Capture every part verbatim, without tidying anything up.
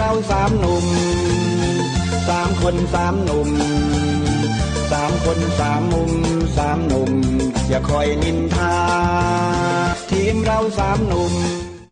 เราสามหนุ่มสามคนสามหนุ่มสามคนสามมุมสามหนุ่มอย่าคอยนินทาทีมเราสามหนุ่ม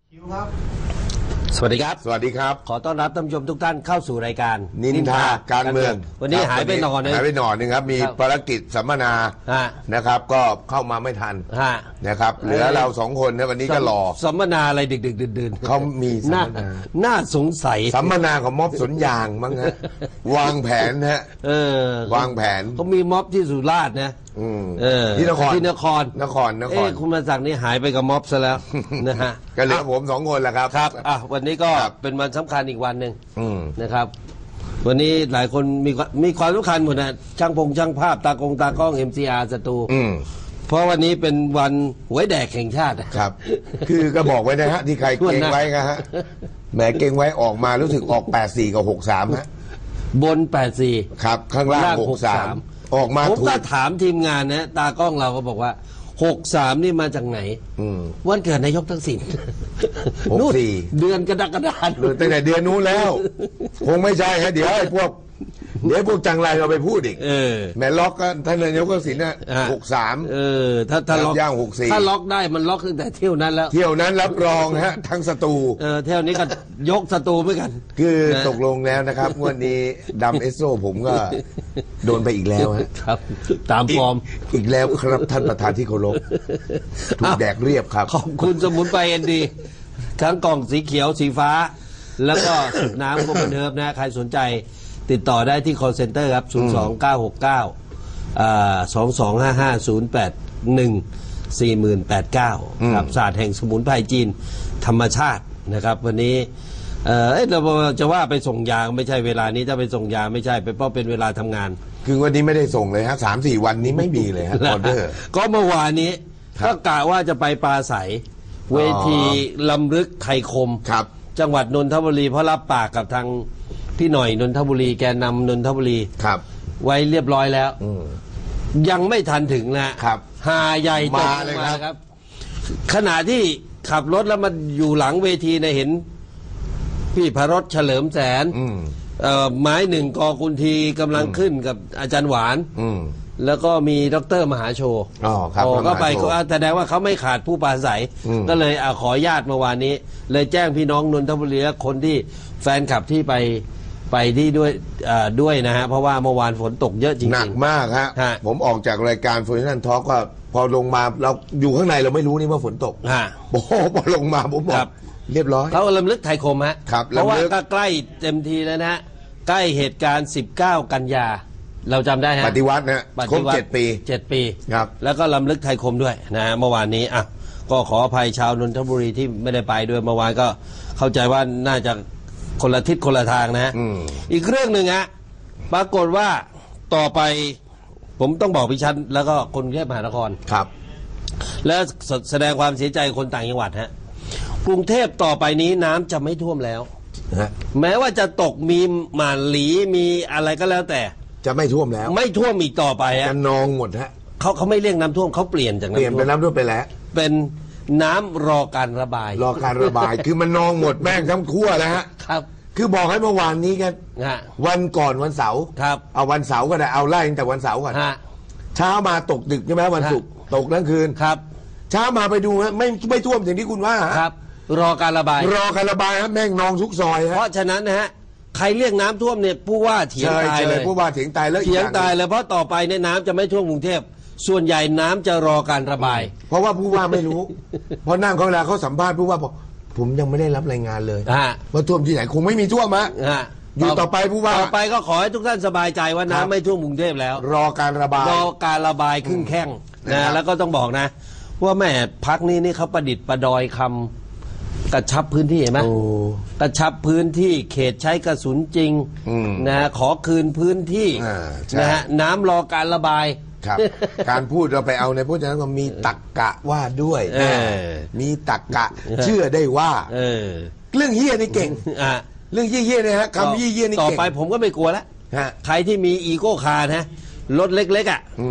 สวัสดีครับสวัสดีครับขอต้อนรับท่านผู้ชมทุกท่านเข้าสู่รายการนินทาการเมืองวันนี้หายไปหน่อยนึงหายไปหน่อยนึงครับมีภารกิจสัมมนานะครับก็เข้ามาไม่ทันนะครับเหลือเราสองคนนะวันนี้ก็รอสัมมนาอะไรดึกๆดื่นๆเขามีสัมมนาน่าสงสัยสัมมนาของม็อบสวนยางมั้งฮะวางแผนฮะเออวางแผนเขามีม็อบที่สุราษฎร์นะที่นครที่นครนครนครเอ๊ะคุณมาสั่งนี่หายไปกับม็อบซะแล้วนะฮะก็เหลือผมสองคนแหละครับครับอ่ะวันนี้ก็เป็นวันสำคัญอีกวันหนึ่งนะครับวันนี้หลายคนมีมีความสำคัญหมดนะช่างพงช่างภาพตากงตากล้อง เอ็ม ซี อาร์ สตูเพราะวันนี้เป็นวันหวยแดกแห่งชาติครับคือก็บอกไว้นะฮะที่ใครเก่งไว้นะฮะแหมเก่งไว้ออกมารู้สึกออกแปดสี่กับหกสามฮะบนแปดสี่ครับข้างล่างหกสามออกมาผมก็ถามทีมงานนะตากล้องเราก็บอกว่าหกสามนี่มาจากไหนวันเกิดนายกทักษิณหกสี่เดือนกรกฎาคมตั้งแต่เดือนนู้นแล้วคงไม่ใช่ฮะเดี๋ยวไอ้พวกเดี๋ยวพวกจังไรเราไปพูดอีกแม่ล็อกก็ท่านนายกทักษิณน่ะหกสามเออถ้าถ้าล็อกย่างหกสี่ถ้าล็อกได้มันล็อกตั้งแต่เที่ยวนั้นแล้วเที่ยวนั้นรับรองฮะทั้งสตูเออเที่ยวนี้ก็ยกสตูเหมือนกันคือตกลงแล้วนะครับวันนี้ดำเอสโซผมก็โดนไปอีกแล้วฮะครับตามฟอร์มอีกแล้วครับท่านประธานที่เคารพถูกแดกเรียบครับขอบคุณสมุนไพรเอ็นดีทั้งกล่องสีเขียวสีฟ้าแล้วก็น้ำก็เหมือนเดิมนะใครสนใจติดต่อได้ที่ call center ครับศูนย์ สอง เก้า หก เก้า สอง สอง ห้า ห้า ศูนย์ แปด หนึ่ง สี่ หนึ่ง แปด เก้าครับศาสตร์แห่งสมุนไพรจีนธรรมชาตินะครับวันนี้เออเราจะว่าไปส่งยาไม่ใช่เวลานี้ถ้าไปส่งยาไม่ใช่ไปเพราะเป็นเวลาทำงานคือวันนี้ไม่ได้ส่งเลยฮะสามสี่วันนี้ไม่มีเลยฮะออเดอร์ก็เมื่อวานนี้ก็กะว่าจะไปปราศัยเวทีลำลึกไทยคมจังหวัดนนทบุรีเพราะรับปากกับทางพี่หน่อยนนทบุรีแกนำนนทบุรีครับไว้เรียบร้อยแล้วยังไม่ทันถึงนะครับหาใหญ่ตกมาครับขณะที่ขับรถแล้วมันอยู่หลังเวทีเนี่ยเห็นพี่พรสเฉลิมแสนไม้หนึ่งกอกุลทีกำลังขึ้นกับอาจารย์หวานแล้วก็มีดรมหาโชว์ก็ไปแสดงว่าเขาไม่ขาดผู้ปราศัยก็เลยขอญาติเมื่อวานนี้เลยแจ้งพี่น้องนนทบุรีและคนที่แฟนคลับที่ไปไปที่ด้วยด้วยนะฮะเพราะว่าเมื่อวานฝนตกเยอะจริงๆหนักมากฮะผมออกจากรายการฝนนั่นทอล์กก็พอลงมาเราอยู่ข้างในเราไม่รู้นี่ว่าฝนตกโอ้พอลงมาผมบอกเรียบร้อยเขาลำลึกไทยคมฮะเพราะว่าก็ใกล้เต็มทีแล้วนะใกล้เหตุการณ์สิบเก้ากันยาเราจำได้ฮะปฏิวัตินะครบเจ็ดปีเจ็ดปีครับแล้วก็ลำลึกไทยคมด้วยนะฮะเมื่อวานนี้อ่ะก็ขออภัยชาวนนทบุรีที่ไม่ได้ไปด้วยเมื่อวานก็เข้าใจว่าน่าจะคนละทิศคนละทางนะฮะอีกเรื่องหนึ่งฮะปรากฏว่าต่อไปผมต้องบอกพี่ชันแล้วก็คนกรุงเทพมหานครครับและแสดงความเสียใจคนต่างจังหวัดฮะกรุงเทพต่อไปนี้น้ำจะไม่ท่วมแล้วแม้ว่าจะตกมีหม่านหลีมีอะไรก็แล้วแต่จะไม่ท่วมแล้วไม่ท่วมอีกต่อไปฮะจะนองหมดฮะเขาเขาไม่เรียกน้ำท่วมเขาเปลี่ยนจากน้ำท่วมเปลี่ยนเป็นน้ำท่วมไปแล้วเป็นน้ำรอการระบายรอการระบายคือมันนองหมดแม่งทั้งขั้วแล้วฮะครับคือบอกให้เมื่อวานนี้กันวันก่อนวันเสาร์ครับเอาวันเสาร์ก็ได้เอาไล่ตั้งแต่วันเสาร์ก่อนเช้ามาตกดึกใช่ไหมวันศุกร์ตกทั้งคืนครับเช้ามาไปดูฮะไม่ไม่ท่วมอย่างที่คุณว่าครับรอการระบายรอการระบายครับแม่งนองทุกซอยเพราะฉะนั้นนะฮะใครเรียกน้ำท่วมเนี่ยผู้ว่าเถียงตายเลยผู้ว่าเถียงตายแล้วเถียงตายเลยเพราะต่อไปในน้ำจะไม่ท่วมกรุงเทพส่วนใหญ่น้ำจะรอการระบายเพราะว่าผู้ว่าไม่รู้เพราะนั่งเขาเวลาเขาสัมภาษณ์ผู้ว่าบอกผมยังไม่ได้รับรายงานเลยว่าท่วมที่ไหนคงไม่มีท่วมอะอยู่ต่อไปผู้ว่าต่อไปก็ขอให้ทุกท่านสบายใจว่าน้ำไม่ท่วมกรุงเทพแล้วรอการระบายรอการระบายขึ้นแข้งนะแล้วก็ต้องบอกนะว่าแม่พักนี้นี่เขาประดิษฐ์ประดอยคำกระชับพื้นที่เห็นไหมกระชับพื้นที่เขตใช้กระสุนจริงนะขอคืนพื้นที่นะฮะน้ำรอการระบายครับการพูดเราไปเอาในพจนานุกรมมีตรรกะว่าด้วยมีตรรกะเชื่อได้ว่าเรื่องเฮี้ยนี่เก่งเรื่องเฮี้ยๆเนี่ยฮะคำเฮี้ยๆนี่เก่งต่อไปผมก็ไม่กลัวแล้วใครที่มีอีโก้คาร์นะรถเล็กๆอ่ะ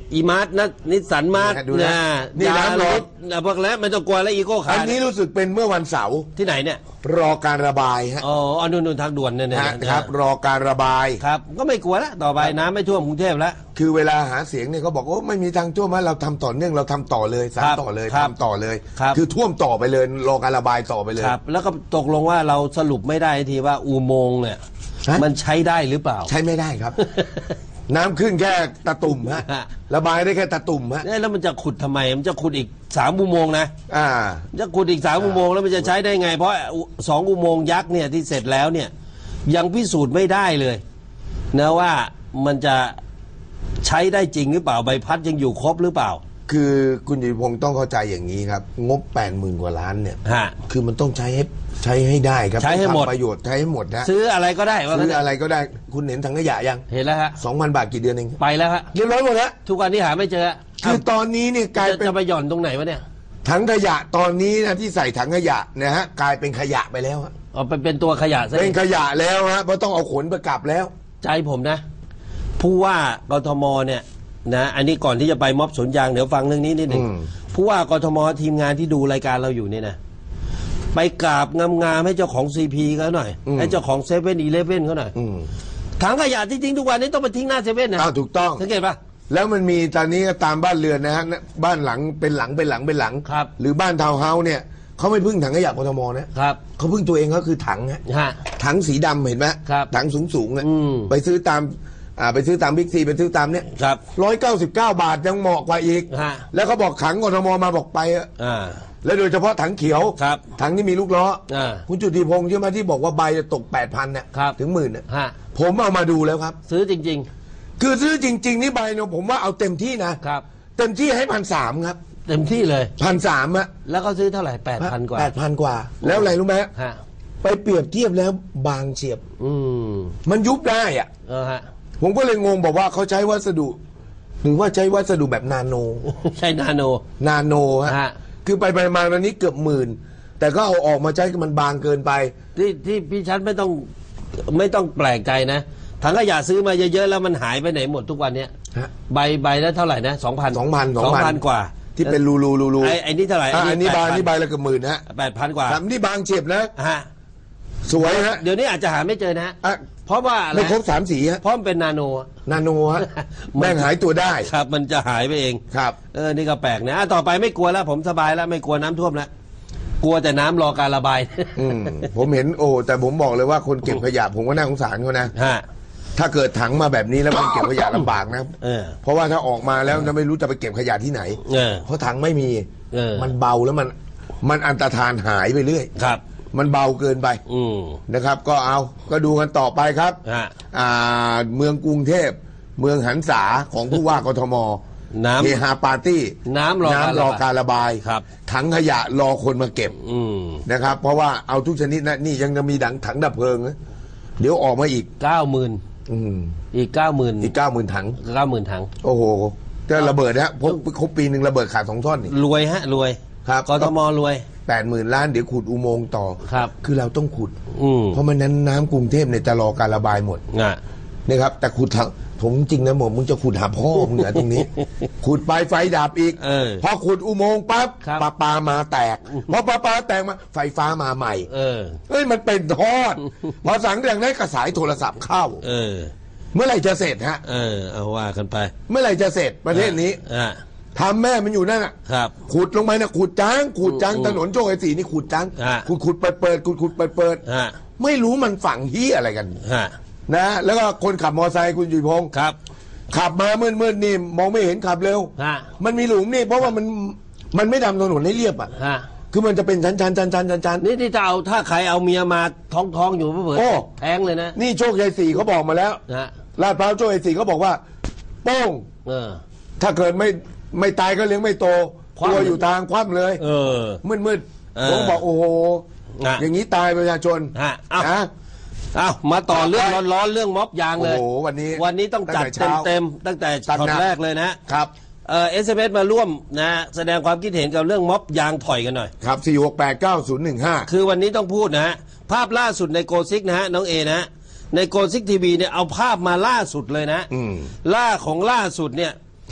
อีมาร์ทนะนิสสันมาร์ทนะนี่น้ำรอพวกแล้วไม่ต้องกลัวแล้วอีโก้ขาอันนี้รู้สึกเป็นเมื่อวันเสาร์ที่ไหนเนี่ยรอการระบายฮะอ๋ออนุนทางด่วนเนี่ยนะครับรอการระบายครับก็ไม่กลัวแล้วต่อไปน้ำไม่ท่วมกรุงเทพแล้วคือเวลาหาเสียงเนี่ยเขาบอกว่าไม่มีทางท่วมมาเราทำต่อเนื่องเราทำต่อเลยสานต่อเลยทำต่อเลยคือท่วมต่อไปเลยรอการระบายต่อไปเลยครับแล้วก็ตกลงว่าเราสรุปไม่ได้ทีว่าอุโมงค์เนี่ยมันใช้ได้หรือเปล่าใช้ไม่ได้ครับน้ำขึ้นแค่ตะตุ่มฮะระบายได้แค่ตะตุ่มฮะแล้วมันจะขุดทำไมมันจะขุดอีกสามอุโมงค์นะอ่าจะขุดอีกสามอุโมงค์แล้วมันจะใช้ได้ไงเพราะสองอุโมงค์ยักษ์เนี่ยที่เสร็จแล้วเนี่ยยังพิสูจน์ไม่ได้เลยนะว่ามันจะใช้ได้จริงหรือเปล่าใบพัดยังอยู่ครบหรือเปล่าคือคุณยุทธพงศ์ต้องเข้าใจอย่างนี้ครับงบแปดหมื่นกว่าล้านเนี่ยคือมันต้องใช้ให้ใช้ให้ได้ครับใช้ให้หมดประโยชน์ใช้ให้หมดนะซื้ออะไรก็ได้ซื้ออะไรก็ได้คุณเห็นถังขยะยังเห็นแล้วฮะสองพันบาทกี่เดือนเองไปแล้วฮะเรียบร้อยหมดแล้วทุกวันนี้หาไม่เจอคือตอนนี้เนี่ยกลายเป็นจะไปหย่อนตรงไหนวะเนี่ยถังขยะตอนนี้นะที่ใส่ถังขยะนะฮะกลายเป็นขยะไปแล้วฮะอ๋อเป็นเป็นตัวขยะเป็นขยะแล้วฮะเพราะต้องเอาขนไปกลับแล้วใจผมนะผู้ว่ากทมเนี่ยนะอันนี้ก่อนที่จะไปม็อบสวนยางเดี๋ยวฟังเรื่องนี้นิดหนึ่งผู้ว่ากทมทีมงานที่ดูรายการเราอยู่เนี่ยนะไปกราบงามๆให้เจ้าของซีพีเขาหน่อยให้เจ้าของเซเว่นอีเลฟเว่นเขาหน่อยถังขยะที่ทิ้งทุกวันนี้ต้องไปทิ้งหน้าเซเว่นนะอ้าวถูกต้องสังเกตป่ะแล้วมันมีตอนนี้ตามบ้านเรือนนะฮะบ้านหลังเป็นหลังเป็นหลังเป็นหลังครับหรือบ้านทาวน์เฮาส์เนี่ยเขาไม่พึ่งถังขยะกทมนะครับเขาพึ่งตัวเองก็คือถังฮะถังสีดำเห็นไหมถังสูงๆเนี่ยไปซื้อตามอ่าไปซื้อตามบิ๊กซีไปซื้อตามเนี้ยร้อยเก้าสิบเก้าบาทยังเหมาะกว่าอีกแล้วเขาบอกถังกทมมาบอกไปอ่าแล้วโดยเฉพาะถังเขียวถังที่มีลูกล้อคุณจุติพงษ์ใช่ไหมที่บอกว่าใบจะตกแปดพันเนี่ยถึงหมื่นเนี่ยผมเอามาดูแล้วครับซื้อจริงๆคือซื้อจริงๆนี่ใบเนี่ยผมว่าเอาเต็มที่นะครับเต็มที่ให้พันสามครับเต็มที่เลยพันสามอะแล้วก็ซื้อเท่าไหร่แปดพันกว่าแปดพันกว่าแล้วอะไรรู้ไหมไปเปรียบเทียบแล้วบางเฉียบอืมมันยุบได้อ่ะเออฮะผมก็เลยงงบอกว่าเขาใช้วัสดุหรือว่าใช้วัสดุแบบนาโนใช่นาโนนาโนฮะคือไปไปมาตอนนี้เกือบหมื่นแต่ก็เอาออกมาใช้มันบางเกินไปที่ที่พี่ชัดไม่ต้องไม่ต้องแปลกใจนะถังขยะซื้อมาเยอะๆแล้วมันหายไปไหนหมดทุกวันเนี้ยใบใบแล้วเท่าไหร่นะสองพันสองพันสองพันกว่าที่เป็นรูรูรูรูไอ้ไอ้นี่เท่าไหร่ไอ้นี่บางนี่ใบละเกือบหมื่นฮะแปดพันกว่าทำนี่บางเฉียบนะฮะสวยฮะเดี๋ยวนี้อาจจะหาไม่เจอนะเพราะว่าไม่ครบสามสีฮะเพราะมันเป็นนาโนนาโนฮะแม่งหายตัวได้ครับมันจะหายไปเองครับเออนี่ก็แปลกนะต่อไปไม่กลัวแล้วผมสบายแล้วไม่กลัวน้ำท่วมแล้วกลัวแต่น้ำรอการระบายผมเห็นโอ้แต่ผมบอกเลยว่าคนเก็บขยะผมก็น่าสงสารเขานะถ้าเกิดถังมาแบบนี้แล้วมันเก็บขยะลำบากนะเพราะว่าถ้าออกมาแล้วจะไม่รู้จะไปเก็บขยะที่ไหนเพราะถังไม่มีมันเบาแล้วมันมันอันตรธานหายไปเรื่อยครับมันเบาเกินไปนะครับก็เอาก็ดูกันต่อไปครับอ่าเมืองกรุงเทพเมืองหันษาของผู้ว่ากทมน้ำเฮฮาปาร์ตี้น้ำรอน้ำรอการระบายครับถังขยะรอคนมาเก็บนะครับเพราะว่าเอาทุกชนิดนะนี่ยังจะมีดังถังดับเพลิงนะเดี๋ยวออกมาอีกเก้าหมื่นอีกเก้าหมื่นอีกเก้าหมื่นถังเก้าหมื่นถังโอ้โหจะระเบิดฮะพบครบปีหนึ่งระเบิดขาดสองท่อนนี่รวยฮะรวยครับกทมรวยแปดหมื่นล้านเดี๋ยวขุดอุโมงค์ต่อครับคือเราต้องขุดเพราะมันนั้นน้ำกรุงเทพเนี่ยจะรอการระบายหมดนะครับแต่ขุดทางผมจริงนะหมดมึงจะขุดหาพ่อมึงเหรอตรงนี้ขุดไปไฟดับอีกพอขุดอุโมงค์ปั๊บปลาปลามาแตกพอปลาปลาแตกมาไฟฟ้ามาใหม่เออเอ้ยมันเป็นทอดพอสั่งอย่างนั้นกระสายโทรศัพท์เข้าเออเมื่อไหร่จะเสร็จฮะเออเอาว่ากันไปเมื่อไหร่จะเสร็จประเทศนี้ทำแม่มันอยู่นั่นอ่ะขุดลงไปนะขุดจ้างขุดจ้างถนนโชคชัยสี่นี่ขุดจ้างขุดขุดเปิดเปิดขุดขุดเปิดเปิดไม่รู้มันฝังที่อะไรกันนะแล้วก็คนขับมอเตอร์ไซค์คุณจุยพงศ์ครับขับมามืดมืดนี่มองไม่เห็นขับเร็วมันมีหลุมนี่เพราะว่ามันมันไม่ทำถนนให้เรียบอ่ะคือมันจะเป็นชั้นชั้นชั้นชั้นชั้นชั้นนี่ที่จะเอาถ้าใครเอาเมียมาท้องท้องอยู่เผื่อแทงเลยนะนี่โชคชัยสี่เขาบอกมาแล้วลาดพร้าวโชคชัยสี่เขาบอกว่าโป้งถ้าเกิดไม่ไม่ตายก็เลี้ยงไม่โตตัวอยู่ทางคว่ำเลยเออมืดมืดผมบอกโอ้โหอย่างนี้ตายประชาชนนะอ้าวมาต่อเรื่องร้อนๆเรื่องม็อบยางเลยโอ้โหวันนี้วันนี้ต้องจัดเต็มๆตั้งแต่ช็อตแรกเลยนะครับเออเอสเอ็มเอสมาร่วมนะแสดงความคิดเห็นกับเรื่องม็อบยางถอยกันหน่อยครับสี่หกแปดเก้าศูนย์หนึ่งห้าคือวันนี้ต้องพูดนะฮะภาพล่าสุดในโกซิกนะฮะน้องเอนะในโกซิกทีวีเนี่ยเอาภาพมาล่าสุดเลยนะล่าของล่าสุดเนี่ย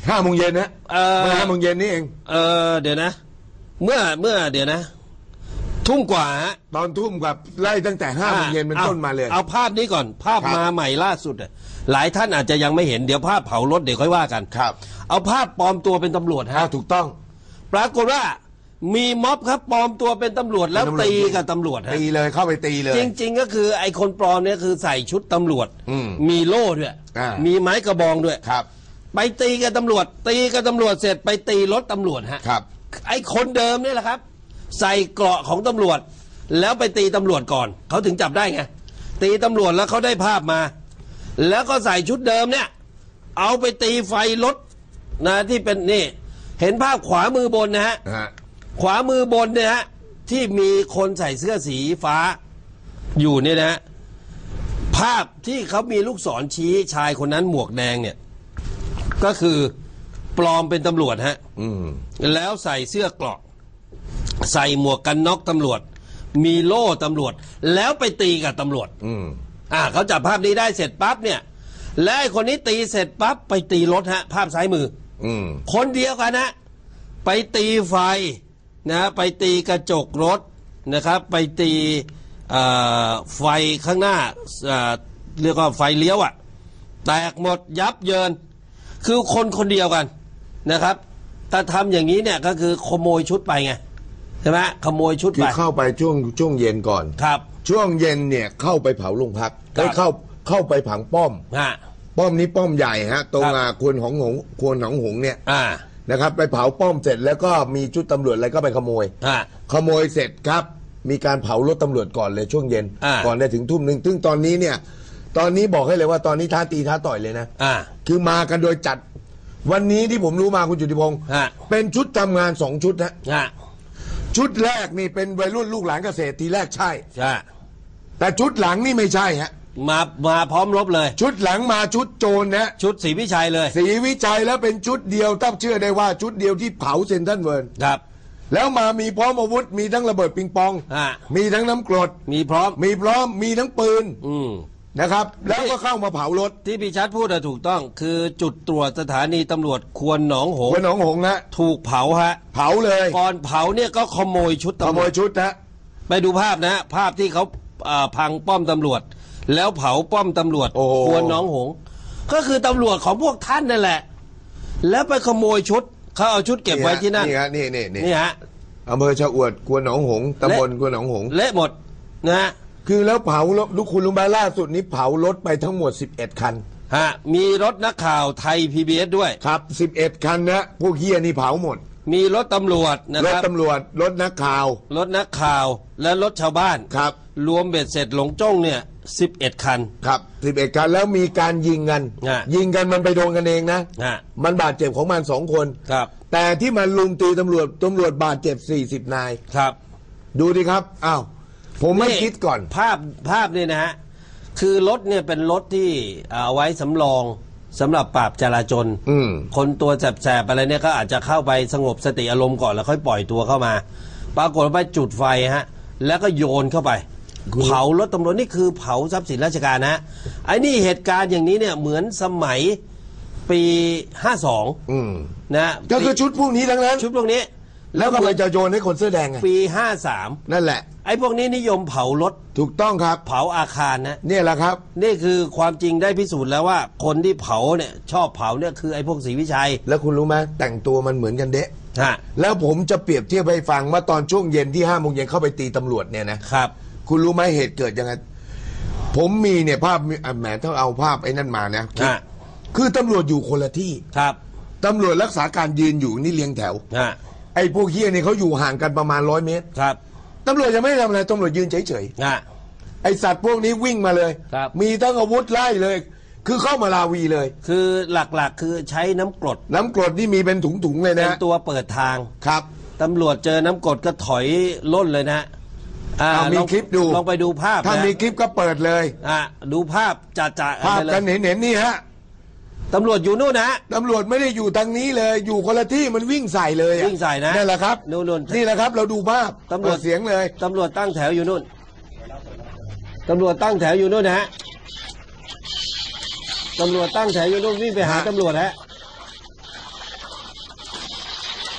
ห้าโมงเย็นนะเมื่อห้าโมงเย็นนี่เองเออเดี๋ยวนะเมื่อเมื่อเดี๋ยวนะทุ่มกว่าฮะตอนทุ่มกว่าไล่ตั้งแต่ห้าโมงเย็นเป็นต้นมาเลยเอาภาพนี้ก่อนภาพมาใหม่ล่าสุดหลายท่านอาจจะยังไม่เห็นเดี๋ยวภาพเผารถเดี๋ยวค่อยว่ากันครับเอาภาพปลอมตัวเป็นตำรวจฮะถูกต้องปรากฏว่ามีม็อบครับปลอมตัวเป็นตำรวจแล้วตีกับตำรวจตีเลยเข้าไปตีเลยจริงๆก็คือไอ้คนปลอมเนี่ยคือใส่ชุดตำรวจมีโล่ด้วยมีไม้กระบองด้วยครับไปตีกับตำรวจตีกับตำรวจเสร็จไปตีรถตำรวจฮะครับไอ้คนเดิมนี่แหละครับใส่เกราะของตำรวจแล้วไปตีตำรวจก่อนเขาถึงจับได้ไงตีตำรวจแล้วเขาได้ภาพมาแล้วก็ใส่ชุดเดิมเนี่ยเอาไปตีไฟรถนะที่เป็นนี่เห็นภาพขวามือบนนะฮะขวามือบนเนี่ยฮะที่มีคนใส่เสื้อสีฟ้าอยู่เนี่ยนะฮะภาพที่เขามีลูกศรชี้ชายคนนั้นหมวกแดงเนี่ยก็คือปลอมเป็นตำรวจฮะแล้วใส่เสื้อเกราะใส่หมวกกันน็อกตำรวจมีโล่ตำรวจแล้วไปตีกับตำรวจอ่าเขาจับภาพนี้ได้เสร็จปั๊บเนี่ยและไอ้คนนี้ตีเสร็จปั๊บไปตีรถฮะภาพซ้ายมือคนเดียวกันนะไปตีไฟนะไปตีกระจกรถนะครับไปตีไฟข้างหน้าเรียกว่าไฟเลี้ยวอ่ะแตกหมดยับเยินคือคนคนเดียวกันนะครับแต่ทำอย่างนี้เนี่ยก็คือขโมยชุดไปไงใช่ไหมขโมยชุดไปคือเข้าไปช่วงช่วงเย็นก่อนครับช่วงเย็นเนี่ยเข้าไปเผาโรงพักได้เข้าเข้าไปผังป้อมฮะป้อมนี้ป้อมใหญ่ฮะตรงอ่าควรของหงควรหนองหงเนี่ยนะครับไปเผาป้อมเสร็จแล้วก็มีชุดตำรวจอะไรก็ไปขโมยขโมยเสร็จครับมีการเผารถตำรวจก่อนเลยช่วงเย็นก่อนได้ถึงทุ่มหนึ่งซึ่งตอนนี้เนี่ยตอนนี้บอกให้เลยว่าตอนนี้ท้าตีท้าต่อยเลยนะคือมากันโดยจัดวันนี้ที่ผมรู้มาคุณจุติพงศ์เป็นชุดทำงานสองชุดนะชุดแรกนี่เป็นวัยรุ่นลูกหลานเกษตรทีแรกใช่แต่ชุดหลังนี่ไม่ใช่ฮะมามาพร้อมรบเลยชุดหลังมาชุดโจรนะชุดศรีวิชัยเลยศรีวิชัยแล้วเป็นชุดเดียวตั้งเชื่อได้ว่าชุดเดียวที่เผาเซ็นทรัลเวิลด์ครับแล้วมามีพร้อมอาวุธมีทั้งระเบิดปิงปองมีทั้งน้ำกรดมีพร้อมมีพร้อมมีทั้งปืนอืมนะครับแล้วก็เข้ามาเผารถที่พี่ชัดพูดถูกต้องคือจุดตรวจสถานีตำรวจควรหนองหงควรหนองหงนะถูกเผาฮะเผาเลยก่อนเผาเนี่ยก็ขโมยชุดขโมยชุดนะไปดูภาพนะภาพที่เขาพังป้อมตำรวจแล้วเผาป้อมตำรวจควรหนองหงก็คือตำรวจของพวกท่านนั่นแหละแล้วไปขโมยชุดเขาเอาชุดเก็บไว้ที่นั่นนี่ฮะนี่นี่นี่ฮะอำเภอชะอวดควรหนองหงตำบลควรหนองหงเละหมดนะฮะคือแล้วเผารถลูกคุณลุงใบล่าสุดนี้เผารถไปทั้งหมดสิบเอ็ดคันฮะมีรถนักข่าวไทย พี บี เอส ด้วยครับสิบเอ็ดคันนะพวกเฮียนี่เผาหมดมีรถตำรวจนะครับรถตำรวจรถนักข่าวรถนักข่าวและรถชาวบ้านครับรวมเบ็ดเสร็จหลงจ้องเนี่ยสิบเอ็ดคันครับสิบเอ็ดคันแล้วมีการยิงกันยิงกันมันไปโดนกันเองนะมันบาดเจ็บของมันสองคนครับแต่ที่มันลุมตีตำรวจตำรวจบาดเจ็บสี่สิบนายครับดูดิครับอ้าวผมไม่คิดก่อนภาพภาพเนี่ยนะฮะคือรถเนี่ยเป็นรถที่เอาไว้สำรองสำหรับปราบจราจรคนตัวแสบๆอะไรเนี่ยก็อาจจะเข้าไปสงบสติอารมณ์ก่อนแล้วค่อยปล่อยตัวเข้ามาปรากฏว่าไปจุดไฟฮะแล้วก็โยนเข้าไปเผารถตำรวจนี่คือเผาทรัพย์สินราชการนะไอ้นี่เหตุการณ์อย่างนี้เนี่ยเหมือนสมัยปีห้าสองนะก็คือชุดพวกนี้ทั้งนั้นชุดพวกนี้แล้วก็เลยจะโยนให้คนเสื้อแดงไงปีห้าสามนั่นแหละไอ้พวกนี้นิยมเผารถถูกต้องครับเผาอาคารนะนี่แหละครับนี่คือความจริงได้พิสูจน์แล้วว่าคนที่เผาเนี่ยชอบเผาเนี่ยคือไอ้พวกศรีวิชัยแล้วคุณรู้ไหมแต่งตัวมันเหมือนกันเดะฮะแล้วผมจะเปรียบเทียบให้ฟังว่าตอนช่วงเย็นที่ห้าโมงเย็นเข้าไปตีตำรวจเนี่ยนะครับคุณรู้ไหมเหตุเกิดยังไงผมมีเนี่ยภาพแหมถ้าเอาภาพไอ้นั่นมานะคือตำรวจอยู่คนละที่ครับตำรวจรักษาการยืนอยู่นี่เรียงแถวไอ้พวกเฮียนี่เขาอยู่ห่างกันประมาณร้อยเมตรครับตำรวจยังไม่ทำอะไรตำรวจยืนเฉยๆไอ้สัตว์พวกนี้วิ่งมาเลยมีทั้งอาวุธไล่เลยคือเข้ามาลาวีเลยคือหลักๆคือใช้น้ำกรดน้ำกรดนี่มีเป็นถุงๆเลยนะเป็นตัวเปิดทางครับตำรวจเจอน้ำกรดก็ถอยล่นเลยนะอ่ามีคลิปดูลองไปดูภาพถ้ามีคลิปก็เปิดเลยอ่าดูภาพจ่าๆภาพกันเห็นๆนี่ฮะตำรวจอยู่นู่นนะตำรวจไม่ได้อยู่ทางนี้เลยอยู่คนละที่มันวิ่งใส่เลยวิ่งใส่นะนี่แหละครับนู่นนี่แหละครับเราดูภาพตำรวจเสียงเลยตำรวจตั้งแถวอยู่นู่นตำรวจตั้งแถวอยู่นู่นนะตำรวจตั้งแถวอยู่นู่นวิ่งไปหาตำรวจฮะ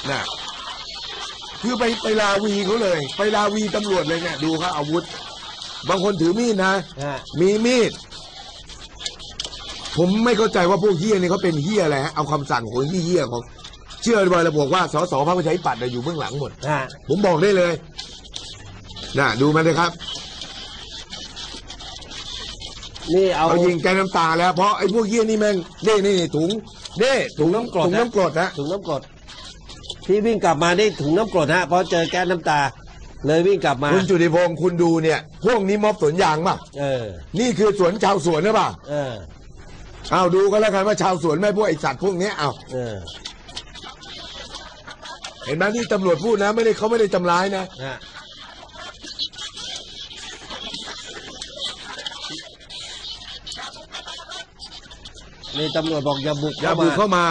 น่ะคือไปไปลาวีเขาเลย ไปลาวีตำรวจเลยเนี่ยดูเขาอาวุธบางคนถือมีดนะมีมีดผมไม่เข้าใจว่าพวกเฮี้ยนี่เขาเป็นเฮี้ยอะไรฮะเอาคำสั่งของเฮี้ยของเชื่อเลยระบอกว่าสสพรรคประชาธิปัตย์อยู่เบื้องหลังหมดผมบอกได้เลยน่ะดูมาเลยครับนี่เอาเอายิงแกน้ำตาแล้วเพราะไอ้พวกเฮี้ยนี่แม่งนี่นี่ถุงนี่ถุงน้ำกรดถุงน้ำกรดนะถุงน้ำกรดที่วิ่งกลับมาได้ถุงน้ำกรดฮะเพราะเจอแก๊สน้ำตาเลยวิ่งกลับมาคุณจุติพงศ์คุณดูเนี่ยพวกนี้ม็อบสวนยางป่ะเออนี่คือสวนชาวสวนหรือเปล่าเออเอาดูกันแล้วกันว่าชาวสวนไม่พวกไอสัตว์พวกนี้เอาเออเห็นไหมนี่ตำรวจพูดนะไม่ได้เขาไม่ได้ทำร้ายนะนี่ตำรวจบอกอย่าบุกอย่าบุกเข้ามา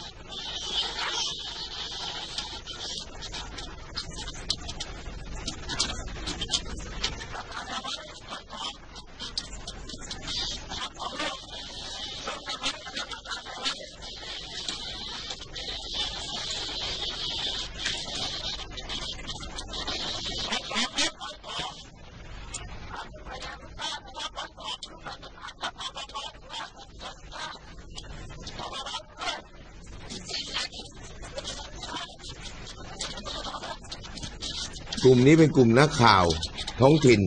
กลุ่มนี้เป็นกลุ่มนักข่าวท้องถิ่น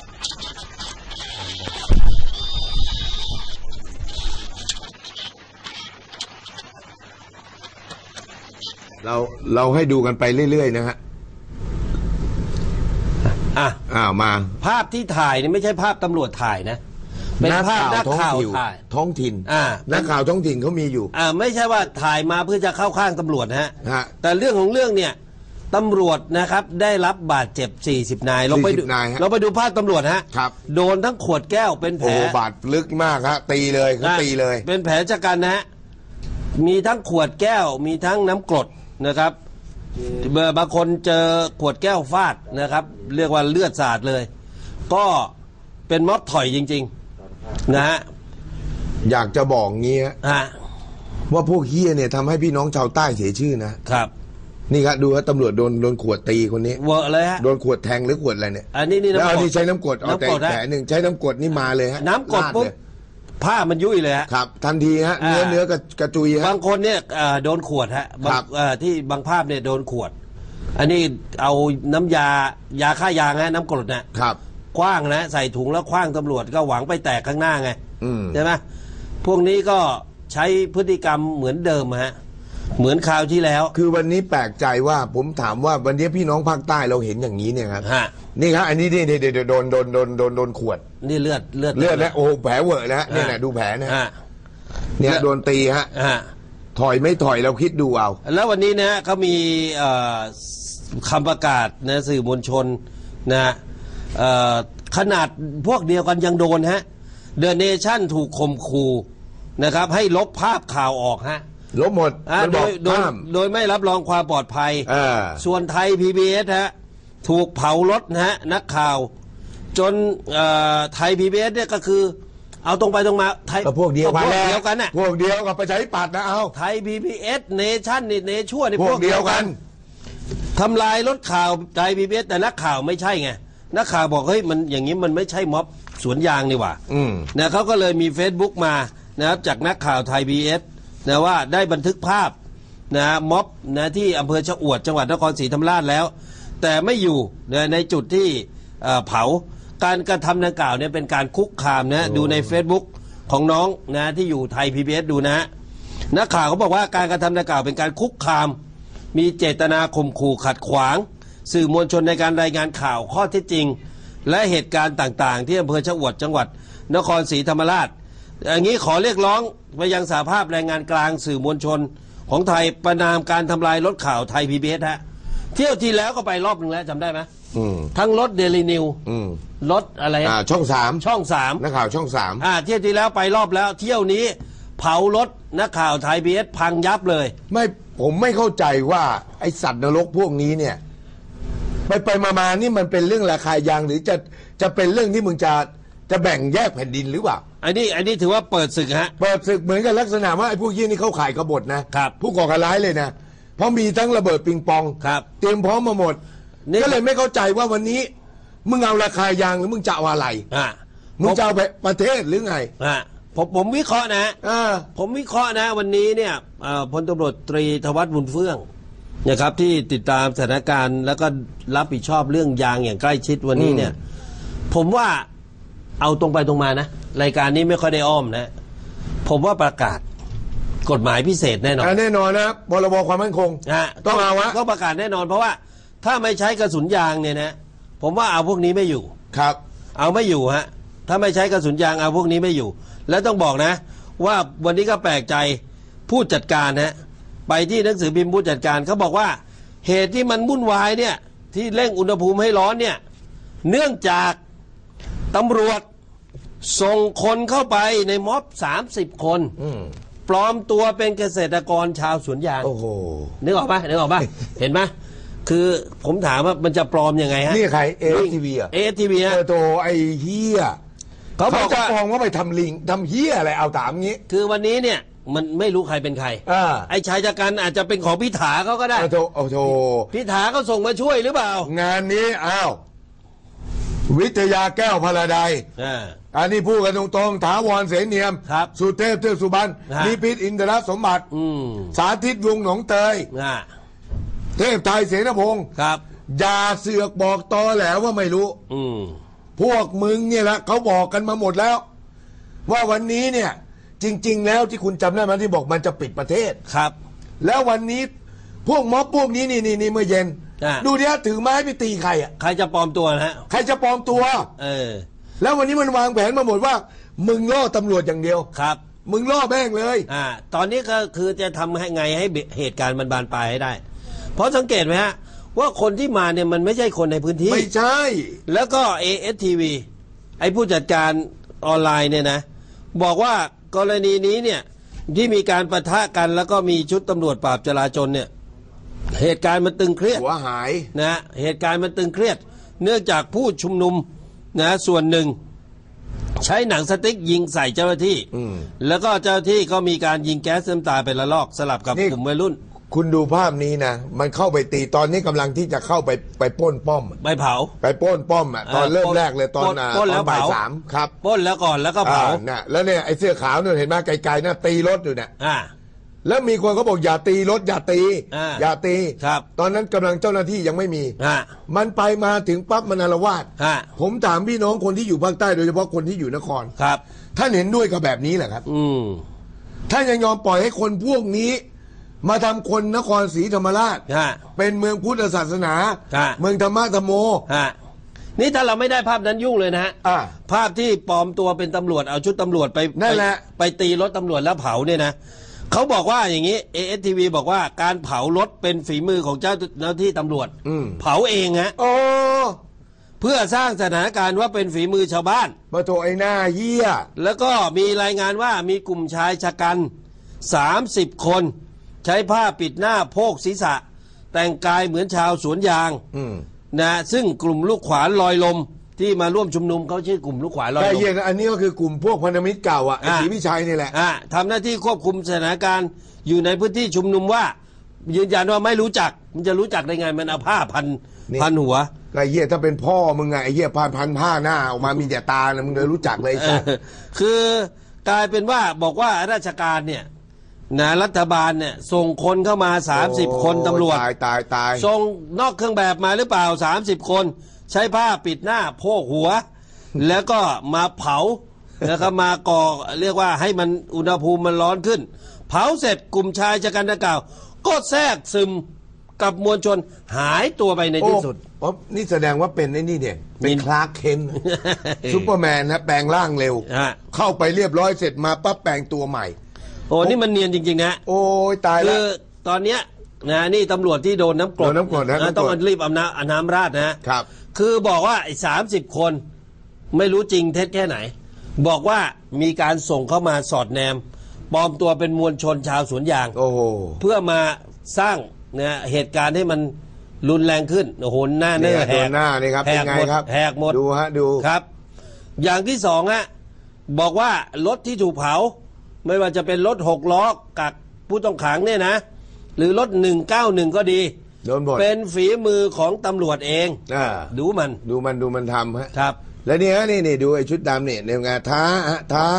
เราเราให้ดูกันไปเรื่อยๆนะฮะอ่ะอ้าวมาภาพที่ถ่ายนี่ไม่ใช่ภาพตำรวจถ่ายนะเป็นภาพนักข่าวถ่ายท้องถิ่นอ่านักข่าวท้องถิ่นเขามีอยู่อ่าไม่ใช่ว่าถ่ายมาเพื่อจะเข้าข้างตำรวจนะฮะแต่เรื่องของเรื่องเนี่ยตำรวจนะครับได้รับบาดเจ็บสี่สิบนายเราไปดูเราไปดูภาพตำรวจฮะครับโดนทั้งขวดแก้วเป็นแผลบาดลึกมากฮะตีเลยเขาตีเลยเป็นแผลชะกันนะฮะมีทั้งขวดแก้วมีทั้งน้ำกรดนะครับบางคนเจอขวดแก้วฟาดนะครับเรียกว่าเลือดสาดเลยก็เป็นม็อบถอยจริงๆนะฮะอยากจะบอกงี้ฮะว่าพวกเฮียเนี่ยทำให้พี่น้องชาวใต้เสียชื่อนะครับนี่ครับดูว่าตำรวจโดนโดนขวดตีคนนี้เวอร์เลยฮะโดนขวดแทงหรือขวดอะไรเนี่ยอันนี้นี่น้ำกรดแล้วอันนี้ใช้น้ำกรดเอาแต่แผลหนึ่งใช้น้ำกรดนี่มาเลยฮะน้ำกรดปุ๊บผ้ามันยุ่ยเลยฮะครับทันทีฮะเนื้อเนื้อกระกระจุยฮะบางคนเนี่ยโดนขวดฮะที่บางภาพเนี่ยโดนขวดอันนี้เอาน้ำยายาฆ่ายางฮะน้ำกรดนะครับคว้างนะใส่ถุงแล้วคว้างตำรวจก็หวังไปแตกข้างหน้าไงใช่ไหมพวกนี้ก็ใช้พฤติกรรมเหมือนเดิมฮะเหมือนคราวที่แล้วคือวันนี้แปลกใจว่าผมถามว่าวันนี้พี่น้องภาคใต้เราเห็นอย่างนี้เนี่ยครับนี่ครับอันนี้นี่เดี๋ยวโดนโดนโดนโดนโดนขวดนี่เลือดเลือดเลือดนะโอ้แผลเวอะนะเนี่ยนะดูแผลนะเนี่ยโดนตีฮะถอยไม่ถอยเราคิดดูเอาแล้ววันนี้นะเขามีคำประกาศนะสื่อมวลชนนะขนาดพวกเดียวกันยังโดนฮะเดอะเนชั่นถูกข่มขู่นะครับให้ลบภาพข่าวออกฮะลบหมดโดยโดยโดยไม่รับรองความปลอดภัยส่วนไทย พี บี เอส ฮะถูกเผารถนะฮะนักข่าวจนไทย พี บี เอส เนี่ยก็คือเอาตรงไปตรงมาไทยพวกเดียวกันเดียวกันน่ะพวกเดียวกับประชาธิปัตย์นะเอาไทย พี บี เอส เนชั่นนี่เนชั่วนี่พวกเดียวกันทำลายรถข่าวไทย พี บี เอส แต่นักข่าวไม่ใช่ไงนักข่าวบอกเฮ้ยมันอย่างนี้มันไม่ใช่ม็อบสวนยางนี่หว่านะเขาก็เลยมี Facebook มานะครับจากนักข่าวไทย พี บี เอสนะว่าได้บันทึกภาพนะม็อบนะที่อำเภอชะอวดจังหวัดนครศรีธรรมราชแล้วแต่ไม่อยู่นะในจุดที่เผาการกระทำดังกล่าวเนี่ยเป็นการคุกคามนะดูใน Facebook ของน้องนะที่อยู่ไทย พี บี เอส ดูนะนักข่าวเขาบอกว่าการกระทำดังกล่าวเป็นการคุกคามมีเจตนาข่มขู่ขัดขวางสื่อมวลชนในการรายงานข่าวข้อเท็จจริงและเหตุการณ์ต่างๆที่อำเภอชะอวดจังหวัดนครศรีธรรมราชอย่างนี้ขอเรียกร้องไปยังสหภาพแรงงานกลางสื่อมวลชนของไทยประนามการทำลายรถข่าวไทย พี บี เอส ฮะเที่ยวที่แล้วก็ไปรอบหนึ่งแล้วจำได้ไหมทั้งรถเดลินิวรถอะไรอ่าช่องสามช่องสามนักข่าวช่องสามอ่าเที่ยวที่แล้วไปรอบแล้วเที่ยวนี้เผารถนักข่าวไทย พี บี เอส พังยับเลยไม่ผมไม่เข้าใจว่าไอสัตว์นรกพวกนี้เนี่ยไปไปมาๆนี่มันเป็นเรื่องราคายางหรือจะจะเป็นเรื่องที่มึงจะจะแบ่งแยกแผ่นดินหรือเปล่าอันนี้อันนี้ถือว่าเปิดศึกฮะเปิดศึกเหมือนกับลักษณะว่าไอ้พวกยี่นี่เข้าข่ายกบฏนะครับผู้ก่อการร้ายเลยนะเพราะมีทั้งระเบิดปิงปองครับเตรียมพร้อมมาหมดก็เลยไม่เข้าใจว่าวันนี้มึงเอาราคายางหรือมึงจะเอาอะไรอ่ามึงจะเอาไปประเทศหรือไงอ่าผมผมวิเคราะห์นะอ่าผมวิเคราะห์นะวันนี้เนี่ยพลตำรวจตรีธวัชบุญเฟื่องนะครับที่ติดตามสถานการณ์แล้วก็รับผิดชอบเรื่องยางอย่างใกล้ชิดวันนี้เนี่ยผมว่าเอาตรงไปตรงมานะรายการนี้ไม่ค่อยได้อ้อมนะผมว่าประกาศกฎหมายพิเศษแน่นอนแน่นอนนะพรบความมั่นคงต้องเอาวะต้องประกาศแน่นอนเพราะว่าถ้าไม่ใช้กระสุนยางเนี่ยนะผมว่าเอาพวกนี้ไม่อยู่ครับเอาไม่อยู่ฮะถ้าไม่ใช้กระสุนยางเอาพวกนี้ไม่อยู่แล้วต้องบอกนะว่าวันนี้ก็แปลกใจผู้จัดการฮะไปที่หนังสือพิมพ์ผู้จัดการเขาบอกว่าเหตุที่มันวุ่นวายเนี่ยที่เร่งอุณหภูมิให้ร้อนเนี่ยเนื่องจากตำรวจส่งคนเข้าไปในม็อบสามสิบคนปลอมตัวเป็นเกษตรกรชาวสวนยางโอ้โหนึกออกปะนึกออกปะเห็นไหมคือผมถามว่ามันจะปลอมยังไงฮะนี่ใครเอสทีวีอ่ะเอสทีวีฮะโตไอ้เฮียเขาบอกว่าปลอมว่าไปทำลิงทำเฮียอะไรเอาถามงี้คือวันนี้เนี่ยมันไม่รู้ใครเป็นใครไอ้ชายจัดการอาจจะเป็นของพิธาเขาก็ได้โอ้โหโอ้โหพิธาเขาส่งมาช่วยหรือเปล่างานนี้อ้าววิทยาแก้วพลาไดอันนี้พูดกันตรงๆถาวรเสนเนียมสุเทพเทือกสุบรรณนิพิษอินทรสมบัติสาธิตวงหนองเตยเทพไทยเสนพงศ์อย่าเสือกบอกตอแหลว่าไม่รู้พวกมึงเนี่ยแหละเขาบอกกันมาหมดแล้วว่าวันนี้เนี่ยจริงๆแล้วที่คุณจำได้ไหมที่บอกมันจะปิดประเทศครับแล้ววันนี้พวกม็อบพวกนี้นี่นี่นี่เมื่อเย็นดูดิฮะถือไม้ไปตีใครอ่ะใครจะปลอมตัวนะฮะใครจะปลอมตัวเออแล้ววันนี้มันวางแผนมาหมดว่ามึงล่อตำรวจอย่างเดียวครับมึงล่อแม่งเลยอ่าตอนนี้ก็คือจะทำให้ไงให้เหตุการณ์มันบานปลายให้ได้เพราะสังเกตไหมฮะว่าคนที่มาเนี่ยมันไม่ใช่คนในพื้นที่ไม่ใช่แล้วก็ เอ เอส ที วี ไอ้ผู้จัดการออนไลน์เนี่ยนะบอกว่ากรณีนี้เนี่ยที่มีการปะทะกันแล้วก็มีชุดตำรวจปราบจราจรเนี่ยเหตุการณ์มันตึงเครียดหัวหายนะเหตุการณ์มันตึงเครียดเนื่องจากผู้ชุมนุมนะส่วนหนึ่งใช้หนังสติ๊กยิงใส่เจ้าหน้าที่แล้วก็เจ้าหน้าที่ก็มีการยิงแก๊สน้ำตาเป็นระลอกสลับกับกลุ่มวัยรุ่นคุณดูภาพนี้นะมันเข้าไปตีตอนนี้กำลังที่จะเข้าไปไปปล้นป้อมไปเผาไปปล้นป้อมอ่ะตอนเริ่มแรกเลยตอนตอนบ่ายสามครับปล้นแล้วก่อนแล้วก็เผาน่ะแล้วเนี่ยไอ้เสื้อขาวเนี่ยเห็นไหมไกลๆน่ะตีรถอยู่เนี่ยแล้วมีคนเขาบอกอย่าตีรถอย่าตีอย่าตีตอนนั้นกำลังเจ้าหน้าที่ยังไม่มีมันไปมาถึงปั๊บมันอาละวาดผมถามพี่น้องคนที่อยู่ภาคใต้โดยเฉพาะคนที่อยู่นครครับท่านเห็นด้วยกับแบบนี้แหละครับท่านยังยอมปล่อยให้คนพวกนี้มาทำคนนครศรีธรรมราชเป็นเมืองพุทธศาสนาเมืองธรรมะธรรมโมนี่ถ้าเราไม่ได้ภาพนั้นยุ่งเลยนะฮะภาพที่ปลอมตัวเป็นตำรวจเอาชุดตำรวจไปนั่นแหละไปตีรถตำรวจแล้วเผาเนี่ยนะเขาบอกว่าอย่างนี้ เอ เอส ที วี บอกว่าการเผารถเป็นฝีมือของเจ้าหน้าที่ตำรวจเผาเองฮะโอ้เพื่อสร้างสถานการณ์ว่าเป็นฝีมือชาวบ้านมาโตไอ้หน้าเหี้ยแล้วก็มีรายงานว่ามีกลุ่มชายชะกันสามสิบคนใช้ผ้าปิดหน้าโพกศีรษะแต่งกายเหมือนชาวสวนยางนะซึ่งกลุ่มลูกขวานลอยลมที่มาร่วมชุมนุมเขาชื่อกลุ่มลูกขวานลอยลมแต่เย็นอันนี้ก็คือกลุ่มพวกพันธมิตรเก่าอ่ะไอ้ศรีวิชัยนี่แหละทำหน้าที่ควบคุมสถานการณ์อยู่ในพื้นที่ชุมนุมว่ายืนยันว่าไม่รู้จักมันจะรู้จักได้ไงมันเอาผ้าพันพันหัวไอ้เหี้ยถ้าเป็นพ่อมึงไงไอ้เหี้ยพันพันผ้าหน้าออกมามีแต่ตาเลยมึงเลยรู้จักเลยใช่คือกลายเป็นว่าบอกว่าราชการเนี่ยนะรัฐบาลเนี่ยส่งคนเข้ามาสามสิบคนตำรวจตายตายตายส่งนอกเครื่องแบบมาหรือเปล่าสามสิบคนใช้ผ้าปิดหน้าโพกหัวแล้วก็มาเผาแล้วก็มาก่อเรียกว่าให้มันอุณหภูมิมันร้อนขึ้นเผาเสร็จกลุ่มชายชะกันดังกล่าวก็แทรกซึมกับมวลชนหายตัวไปในที่สุดอ๋อนี่แสดงว่าเป็นไอ้นี่เนี่ยเป็นคลาร์กเคนซูเปอร์แมนนะแปลงร่างเร็วเข้าไปเรียบร้อยเสร็จมาปั๊บแปลงตัวใหม่โอ้นี่มันเนียนจริงๆนะโอ้ยตายแล้วคือตอนเนี้ยนะนี่ตำรวจที่โดนน้ำกรดน้ำกรดนะต้องรีบเอาน้ำน้ำราดนะครับคือบอกว่าไอ้สามสิบคนไม่รู้จริงเท็จแค่ไหนบอกว่ามีการส่งเข้ามาสอดแนมปลอมตัวเป็นมวลชนชาวสวนยางโอ้เพื่อมาสร้างเนี่ยเหตุการณ์ให้มันรุนแรงขึ้นโอ้โหหน้าเนื้อแหกหน้านี่ครับแหกหมดแหกหมดดูฮะดูครับอย่างที่สองฮะบอกว่ารถที่ถูกเผาไม่ว่าจะเป็นรถหกล้อกักผู้ต้องขังเนี่ยนะหรือรถหนึ่งเก้าหนึ่งก็ดีโดนบทเป็นฝีมือของตำรวจเองดูมันดูมันดูมันทำฮะครับแล้วเนี่ยนี่นี่ดูไอ้ชุดดำเนี่ยในงานท้าฮะท้า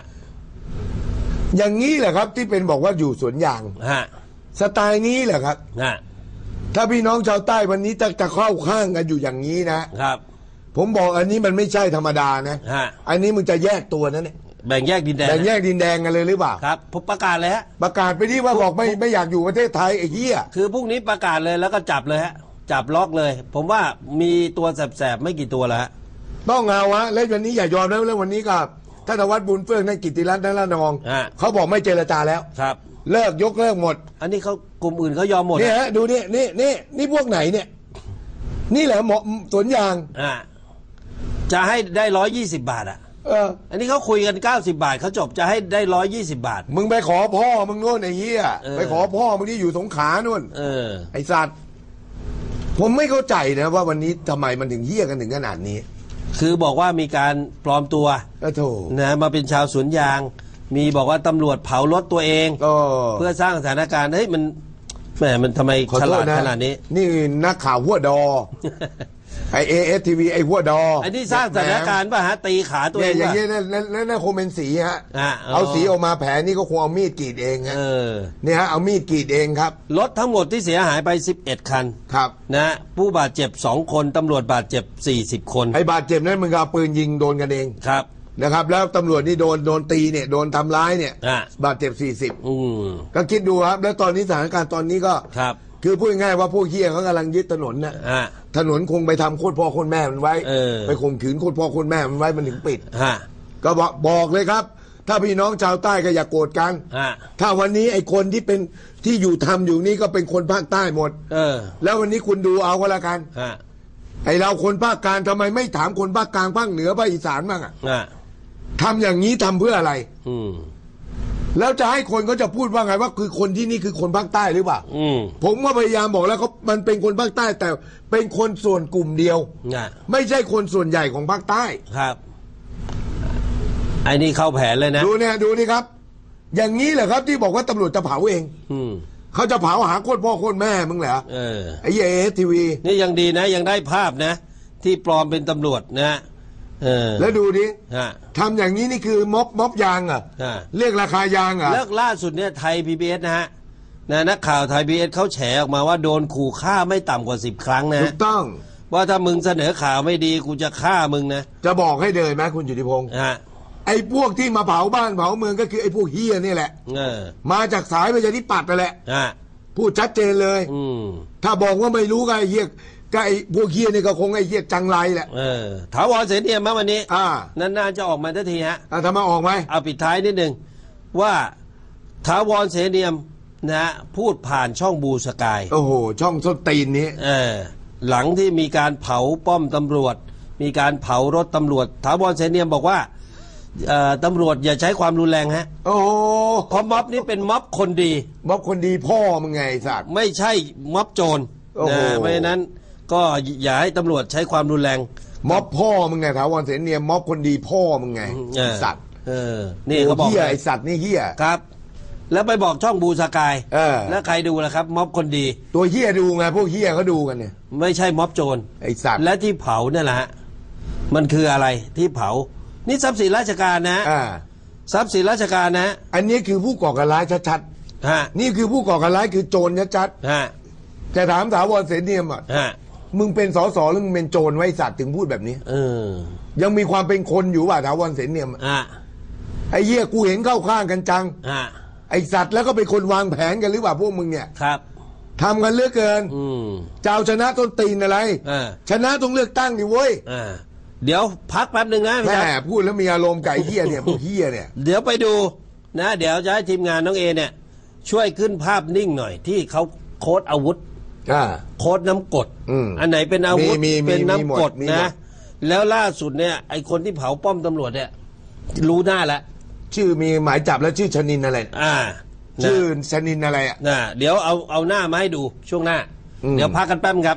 อย่างนี้แหละครับที่เป็นบอกว่าอยู่สวนยางสไตล์นี้แหละครับถ้าพี่น้องชาวใต้วันนี้จะจะเข้าข้างกันอยู่อย่างนี้นะครับผมบอกอันนี้มันไม่ใช่ธรรมดานะอันนี้มึงจะแยกตัวนะเนี่ยแบ่งแยกดินแดงแบ่งแยกดินแดงกันเลยหรือเปล่าครับผมประกาศเลยฮะประกาศไปที่ว่าบอกไม่ไม่อยากอยู่ประเทศไทยไอ้เหี้ยคือพรุ่งนี้ประกาศเลยแล้วก็จับเลยฮะจับล็อกเลย ผมว่ามีตัวแสบๆไม่กี่ตัวแล้วต้องเอาวะแล้ววันนี้อย่ายอมแล้วแล้ววันนี้กับท่านธวัฒน์บุญเฟื่องท่านกิตติรัตน์ท่านละนองเขาบอกไม่เจรจาแล้วครับเลิกยกเลิกหมดอันนี้เขากลุ่มอื่นเขายอมหมดนี่ฮะดูนี่นี่นี่นี่พวกไหนเนี่ยนี่แหละเหมาะสวนยางอ่าจะให้ได้ร้อยยี่สิบบาทอ่ะเอออันนี้เขาคุยกันเก้าสิบบาทเขาจบจะให้ได้ร้อยยี่สิบบาทมึงไปขอพ่อมึงโน่นไอ้เหี้ยไปขอพ่อมึงที่อยู่สงขลาโน่นเออไอ้สัตว์ผมไม่เข้าใจนะว่าวันนี้ทำไมมันถึงเหี้ยกันถึงขนาดนี้คือบอกว่ามีการปลอมตัวนะมาเป็นชาวสวนยางมีบอกว่าตำรวจเผารถตัวเองเพื่อสร้างสถานการณ์เฮ้ยมันแหมมันทำไมฉลาดขนาดนี้นี่นักข่าวหัวดอไอเอเอสทีวีไอหัวดอไอที่สร้างสถานการณ์ป่ะฮะตีขาตัวเองอย่างนี้นั่นนั่นนั่นคงเป็นสีฮะเอาสีออกมาแผลนี่ก็คงเอามีดกรีดเองฮะเนี่ยฮะเอามีดกรีดเองครับรถทั้งหมดที่เสียหายไปสิบเอ็ดคันครับนะผู้บาดเจ็บสองคนตำรวจบาดเจ็บสี่สิบคนไอบาดเจ็บนั้นมึงเอาปืนยิงโดนกันเองครับนะครับแล้วตำรวจนี่โดนโดนตีเนี่ยโดนทำร้ายเนี่ยบาดเจ็บสี่สิบก็คิดดูครับแล้วตอนนี้สถานการณ์ตอนนี้ก็ครับคือพูดง่ายว่าพวกเฮียเขากำลังยึดถนนนะถนนคงไปทำโคตรพ่อโคตรแม่มันไว้ไปข่มขืนโคตรพ่อโคตรแม่มันไว้มันถึงปิดก็บอกบอกเลยครับถ้าพี่น้องชาวใต้ก็อย่าโกรธกันถ้าวันนี้ไอ้คนที่เป็นที่อยู่ทำอยู่นี่ก็เป็นคนภาคใต้หมดแล้ววันนี้คุณดูเอาก็แล้วกันไอ้เราคนภาคกลางทำไมไม่ถามคนภาคกลางภาคเหนือภาคอีสานบ้างอ่ะทำอย่างนี้ทำเพื่ออะไรแล้วจะให้คนเขาจะพูดว่าไงว่าคือคนที่นี่คือคนภาคใต้หรือเปล่าผมก็พยายามบอกแล้วเขามันเป็นคนภาคใต้แต่เป็นคนส่วนกลุ่มเดียวไม่ใช่คนส่วนใหญ่ของภาคใต้ครับไอ้นี่เข้าแผนเลยนะดูเนี่ยดูนี่ครับอย่างนี้แหละครับที่บอกว่าตำรวจจะเผาเองเขาจะเผาหาโคตรพ่อโคตรแม่มึงเหรอไอ้เอเอสทีวีนี่ยังดีนะยังได้ภาพนะที่ปลอมเป็นตำรวจนะแล้วดูดิทำอย่างนี้นี่คือม็อบม็อบยางอ่ะเรียกราคายางอ่ะแล้วล่าสุดเนี่ยไทย พี บี เอส นะฮะนะนักข่าวไทย พี บี เอส เขาแฉออกมาว่าโดนขู่ฆ่าไม่ต่ำกว่าสิบครั้งนะถูกต้องว่าถ้ามึงเสนอข่าวไม่ดีกูจะฆ่ามึงนะจะบอกให้เลยไหมคุณจุติพงศ์ไอ้พวกที่มาเผาบ้านเผาเมืองก็คือไอ้พวกเฮียนี่แหละมาจากสายประชาธิปัตย์ไปแหละพูดชัดเจนเลยถ้าบอกว่าไม่รู้ก็ไอ้เฮียก็ไอ้พวกเฮียนี่ก็คงไอ้เฮียจังไรแหละเออถาวรเสนียมมาวันนี้อ่านานๆจะออกมาทันทีฮะอ่าทำมาออกไหมเอาปิดท้ายนิดนึงว่าถาวรเสนียมนะพูดผ่านช่องบูสกายโอ้โหช่องส้นตีนนี้เออหลังที่มีการเผาป้อมตำรวจมีการเผารถตำรวจถาวรเสนียมบอกว่าตำรวจอย่าใช้ความรุนแรงฮะโอ้เพราะม็อบนี้เป็นม็อบคนดีม็อบคนดีพ่อมึงไงสัตว์ไม่ใช่ม็อบโจรนะเพราะฉะนั้นก็อย่าให้ตำรวจใช้ความรุนแรงม็อบพ่อมึงไงถาวรเสนียมม็อบคนดีพ่อมึงไงสัตว์เออนี่เขาบอกเฮียไอสัตว์นี่เฮียครับแล้วไปบอกช่องบูสกายแล้วใครดูล่ะครับม็อบคนดีตัวเฮียดูไงพวกเฮียเขาดูกันเนี่ยไม่ใช่ม็อบโจรไอสัตว์และที่เผาเนี่ยแหละมันคืออะไรที่เผานี่ทรัพย์สินราชการนะทรัพย์สินราชการนะอันนี้คือผู้ก่อการร้ายชัดๆนี่คือผู้ก่อการร้ายคือโจรชัดๆจะถามถาวรเสนียมอ่ะมึงเป็นสสหรือมึงเป็นโจรไว้สัตว์ถึงพูดแบบนี้เออยังมีความเป็นคนอยู่ว่าถาวรเสนียมอ่ะไอ้เหี้ยกูเห็นเข้าข้างกันจังอ่ะไอ้สัตว์แล้วก็เป็นคนวางแผนกันหรือเปล่าพวกมึงเนี่ยครับทำกันเลือกเกินเจ้าชนะต้นตีนอะไรชนะต้องเลือกตั้งดิเว้ยเดี๋ยวพักแป๊บหนึ่งนะแม่พูดแล้วมีอารมณ์ไก่เหี้ยเนี่ยพวกเหี้ยเนี่ยเดี๋ยวไปดูนะเดี๋ยวจะให้ทีมงานน้องเอเนี่ยช่วยขึ้นภาพนิ่งหน่อยที่เขาโค้ดอาวุธโค้ดน้ำกรดอันไหนเป็นอาวุธเป็นน้ำกรดนะแล้วล่าสุดเนี่ยไอคนที่เผาป้อมตำรวจเนี่ยรู้หน้าแล้วชื่อมีหมายจับแล้วชื่อชนินอะไรอ่าชื่อชนินอะไรอ่ะนะเดี๋ยวเอาเอาหน้ามาให้ดูช่วงหน้าเดี๋ยวพักกันแป๊บครับ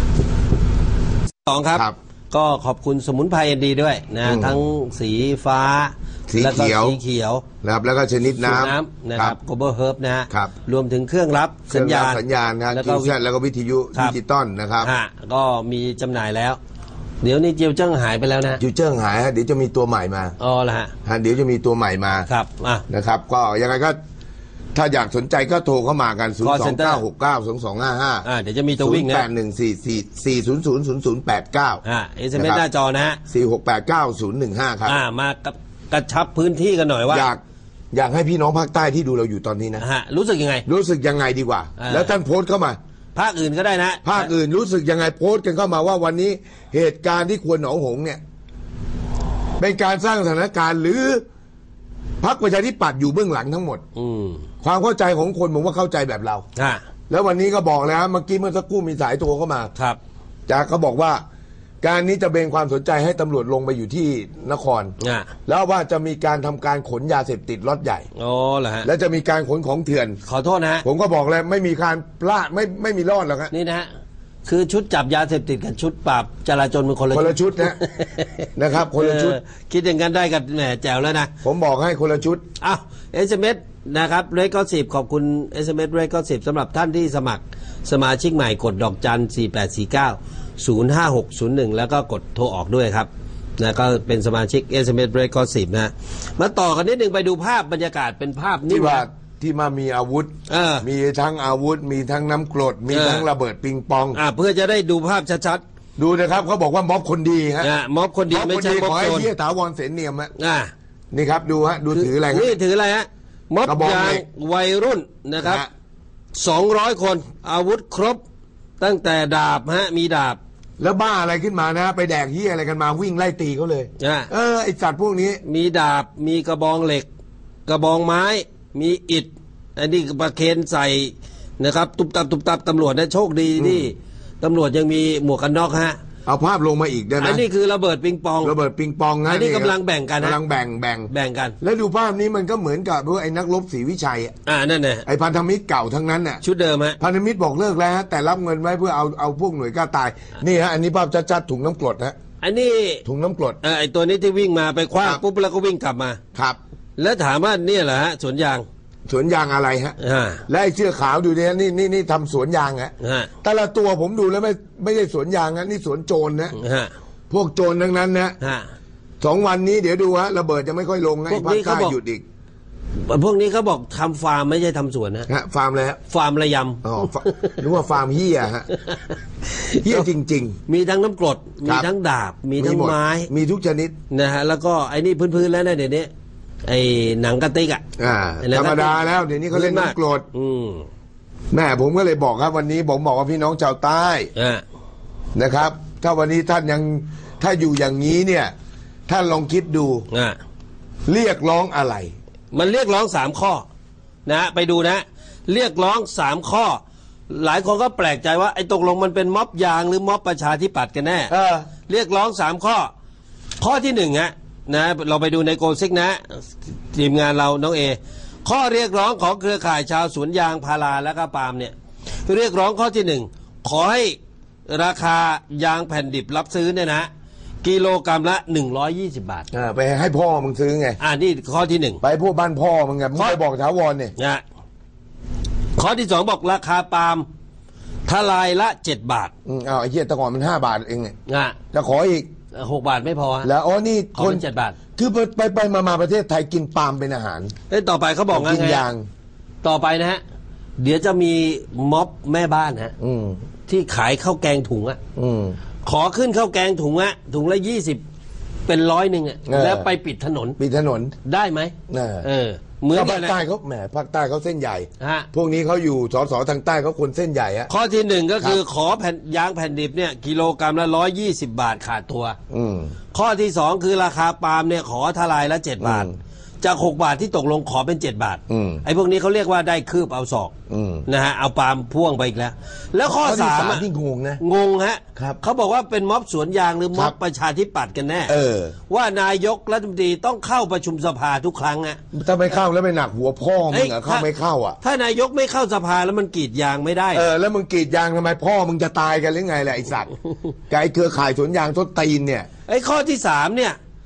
สองครับก็ขอบคุณสมุนไพรดีด้วยนะทั้งสีฟ้าสีเขียวสีเขียวนะครับแล้วก็ชนิดน้ำนะครับ global herb นะฮะครับรวมถึงเครื่องรับสัญญาณสัญญาณนะแล้วก็แล้วก็วิทยุดิจิตอลนะครับก็มีจำหน่ายแล้วเดี๋ยวนี้เจียวเจิ้งหายไปแล้วนะเจียวเจิ้งหายเดี๋ยวจะมีตัวใหม่มาอ๋อละฮะเดี๋ยวจะมีตัวใหม่มาครับนะครับก็ยังไงก็ถ้าอยากสนใจก็โทรเข้ามากันศูนย์ สอง เก้า หก เก้า สอง สอง ห้า ห้าอ่าเดี๋ยวจะมีตัววิ่งนะศูนย์ แปด หนึ่ง สี่ สี่ สี่ ศูนย์ ศูนย์ ศูนย์ ศูนย์ แปด เก้าอ่า เอส เอ็ม เอส หน้าจอนะฮะสี่ หก แปด เก้า ศูนย์ หนึ่ง ห้าครับอ่ามากระชับพื้นที่กันหน่อยว่าอยากอยากให้พี่น้องภาคใต้ที่ดูเราอยู่ตอนนี้นะฮะรู้สึกยังไงรู้สึกยังไงดีกว่าแล้วท่านโพสต์เข้ามาภาคอื่นก็ได้นะภาคอื่นรู้สึกยังไงโพสต์กันเข้ามาว่าวันนี้เหตุการณ์ที่ควนหนองหงเนี่ยเป็นการสร้างสถานการณ์หรือพรรคประชาธิปัตย์อยู่เบื้องหลังทั้งหมดอืมความเข้าใจของคนผมว่าเข้าใจแบบเราแล้ววันนี้ก็บอกแล้วเมื่อกี้เมื่อสักครู่มีสายโทรเข้ามาครับจากเขาบอกว่าการนี้จะเบนความสนใจให้ตำรวจลงไปอยู่ที่นครแล้วว่าจะมีการทำการขนยาเสพติดล็อตใหญ่โอ้เหรอฮะแล้วจะมีการขนของเถื่อนขอโทษนะฮะผมก็บอกแล้วไม่มีการพลาดไม่ไม่มีรอดหรอกครับนี่นะฮะคือชุดจับยาเสพติดกับชุดปราบจราจรมันคนละคนละชุดนะนะครับคนละชุดคิดอย่างนั้นได้กันแหมแจ๋วแล้วนะผมบอกให้คนละชุดอ้าวเอสเอ็มเอสนะครับเรกก็สิบขอบคุณเอสเอ็มเอสเรกก็สิบสำหรับท่านที่สมัครสมาชิกใหม่กดดอกจันสี่แปดสี่เก้าศูนย์ห้าหกศูนย์หนึ่งแล้วก็กดโทรออกด้วยครับนะก็เป็นสมาชิก เอส เอ็ม เอส Break ก็สิบนะมาต่อกันนิดนึงไปดูภาพบรรยากาศเป็นภาพนี่ว่าที่มามีอาวุธมีทั้งอาวุธมีทั้งน้ำกรดมีทั้งระเบิดปิงปองอ่าเพื่อจะได้ดูภาพชัดๆดูนะครับเขาบอกว่าม็อบคนดีฮะม็อบคนดีไม่ใช่ม็อบโจรขอให้เหี้ยถาวรเสนเนียมฮะนี่ครับดูฮะดูถืออะไรครับนี่ถืออะไรฮะม็อบยางวัยรุ่นนะครับสองร้อยคนอาวุธครบตั้งแต่ดาบฮะมีดาบแล้วบ้าอะไรขึ้นมานะไปแดกเหี้ยอะไรกันมาวิ่งไล่ตีเขาเลยเออไอสัตว์พวกนี้มีดาบมีกระบองเหล็กกระบองไม้มีอิฐอันนี้ประเคนใส่นะครับตุบตับตุบตับตำรวจนะโชคดีที่ตำรวจยังมีหมวกกันน็อกฮะเอาภาพลงมาอีกได้ไหมอันนี้คือระเบิดปิงปองระเบิดปิงปองอันนี้กำลังแบ่งกันกำลังแบ่งแบ่งแบ่งกันแล้วดูภาพนี้มันก็เหมือนกับพวกไอ้นักรบศรีวิชัยอ่านั่นแหละไอ้พันธมิตรเก่าทั้งนั้นน่ะชุดเดิมฮะพันธมิตรบอกเลิกแล้วฮะแต่รับเงินไว้เพื่อเอาเอาพวกหน่วยกล้าตายนี่ฮะอันนี้ภาพชัดๆถุงน้ำกรดฮะอันนี้ถุงน้ำกรดเออไอ้ตัวนี้ที่วิ่งมาไปคว้าปุ๊บแล้วก็วิ่งกลับมาครับแล้วถามว่าเนี่ยเหรอฮะสวนยางสวนยางอะไรฮะและไอ้เสื้อขาวดูเนี่ยนี่นี่นี่ทำสวนยางฮะแต่ละตัวผมดูแล้วไม่ไม่ใช่สวนยางนะนี่สวนโจรนะพวกโจรทั้งนั้นนะสองวันนี้เดี๋ยวดูฮะระเบิดจะไม่ค่อยลงนะไอ้ภาคใต้หยุดอีกพวกนี้เขาบอกทำฟาร์มไม่ใช่ทำสวนนะฮะฟาร์มอะไรฮะฟาร์มระยำอ๋อหรือว่าฟาร์มเฮียฮะเฮียจริงๆมีทั้งน้ำกรดมีทั้งดาบมีทั้งไม้มีทุกชนิดนะฮะแล้วก็ไอ้นี่พื้นๆแล้วนะเดี๋ยวนี้ไอ้หนังกระติกอ่ะธรรมดาแล้วเดี๋ยวนี้เขาเล่นน้ำกรดแม่ผมก็เลยบอกครับวันนี้ผมบอกว่าพี่น้องชาวใต้นะครับ ถ้าวันนี้ท่านยังถ้าอยู่อย่างนี้เนี่ยท่านลองคิดดูเรียกร้องอะไรมันเรียกร้องสามข้อนะไปดูนะเรียกร้องสามข้อหลายคนก็แปลกใจว่าไอ้ตกลงมันเป็นม็อบยางหรือม็อบประชาธิปัตย์กันแน่เออเรียกร้องสามข้อข้อที่หนึ่งฮะนะเราไปดูในโกซิกนะทีมงานเราน้องเอข้อเรียกร้องของเครือข่ายชาวสวนยางพาราและก็ปาล์มเนี่ยเรียกร้องข้อที่หนึ่งขอให้ราคายางแผ่นดิบรับซื้อเนี่ยนะกิโลกรัมละหนึ่งร้อยยี่สิบบาทอ่าไปให้พ่อมึงซื้อไงอ่านี่ข้อที่หนึ่งไปพวกบ้านพ่อมึงไงมึงไปบอกถาวรเนี่ยนะข้อที่สองบอกราคาปาล์มทลายละเจ็ดบาทอืมอ้าวไอ้เหี้ยตะก่อนมันห้าบาทเองไงอ่ะจะขออีกหกบาทไม่พอแล้วอ๋อนี่คนเจ็ดบาทคือไปไปมามาประเทศไทยกินปาล์มเป็นอาหารเอ้ต่อไปเขาบอกไงกินยางต่อไปนะฮะเดี๋ยวจะมีม็อบแม่บ้านฮะที่ขายข้าวแกงถุงอ่ะขอขึ้นข้าวแกงถุงอ่ะถุงละยี่สิบเป็นร้อยหนึ่งอ่ะแล้วไปปิดถนนปิดถนนได้ไหมเออเหมือนภาคใต้เขาแหมภาคใต้เขาเส้นใหญ่พวกนี้เขาอยู่สสทางใต้เขาคนเส้นใหญ่อะข้อที่หนึ่งก็คือขอแผ่นยางแผ่นดิบเนี่ยกิโลกรัมละร้อยยี่สิบบาทขาดตัวข้อที่สองคือราคาปาล์มเนี่ยขอทลายละเจ็ดบาทจากหกบาทที่ตกลงขอเป็นเจ็ดบาทไอ้พวกนี้เขาเรียกว่าได้คืบเอาศอกนะฮะเอาปาล์มพ่วงไปอีกแล้วแล้วข้อสามที่งงนะงงฮะเขาบอกว่าเป็นม็อบสวนยางหรือม็อบประชาธิปัตย์กันแน่ว่านายกรัฐมนตรีต้องเข้าประชุมสภาทุกครั้งอะถ้าไม่เข้าแล้วไปหนักหัวพ่อมึงอะเข้าไม่เข้าอะถ้านายกไม่เข้าสภาแล้วมันกรีดยางไม่ได้เออแล้วมึงกรีดยางทำไมพ่อมึงจะตายกันหรือไงแหละไอสัตว์ไอ้เครือข่ายสวนยางทดตีนเนี่ยไอ้ข้อที่สามเนี่ย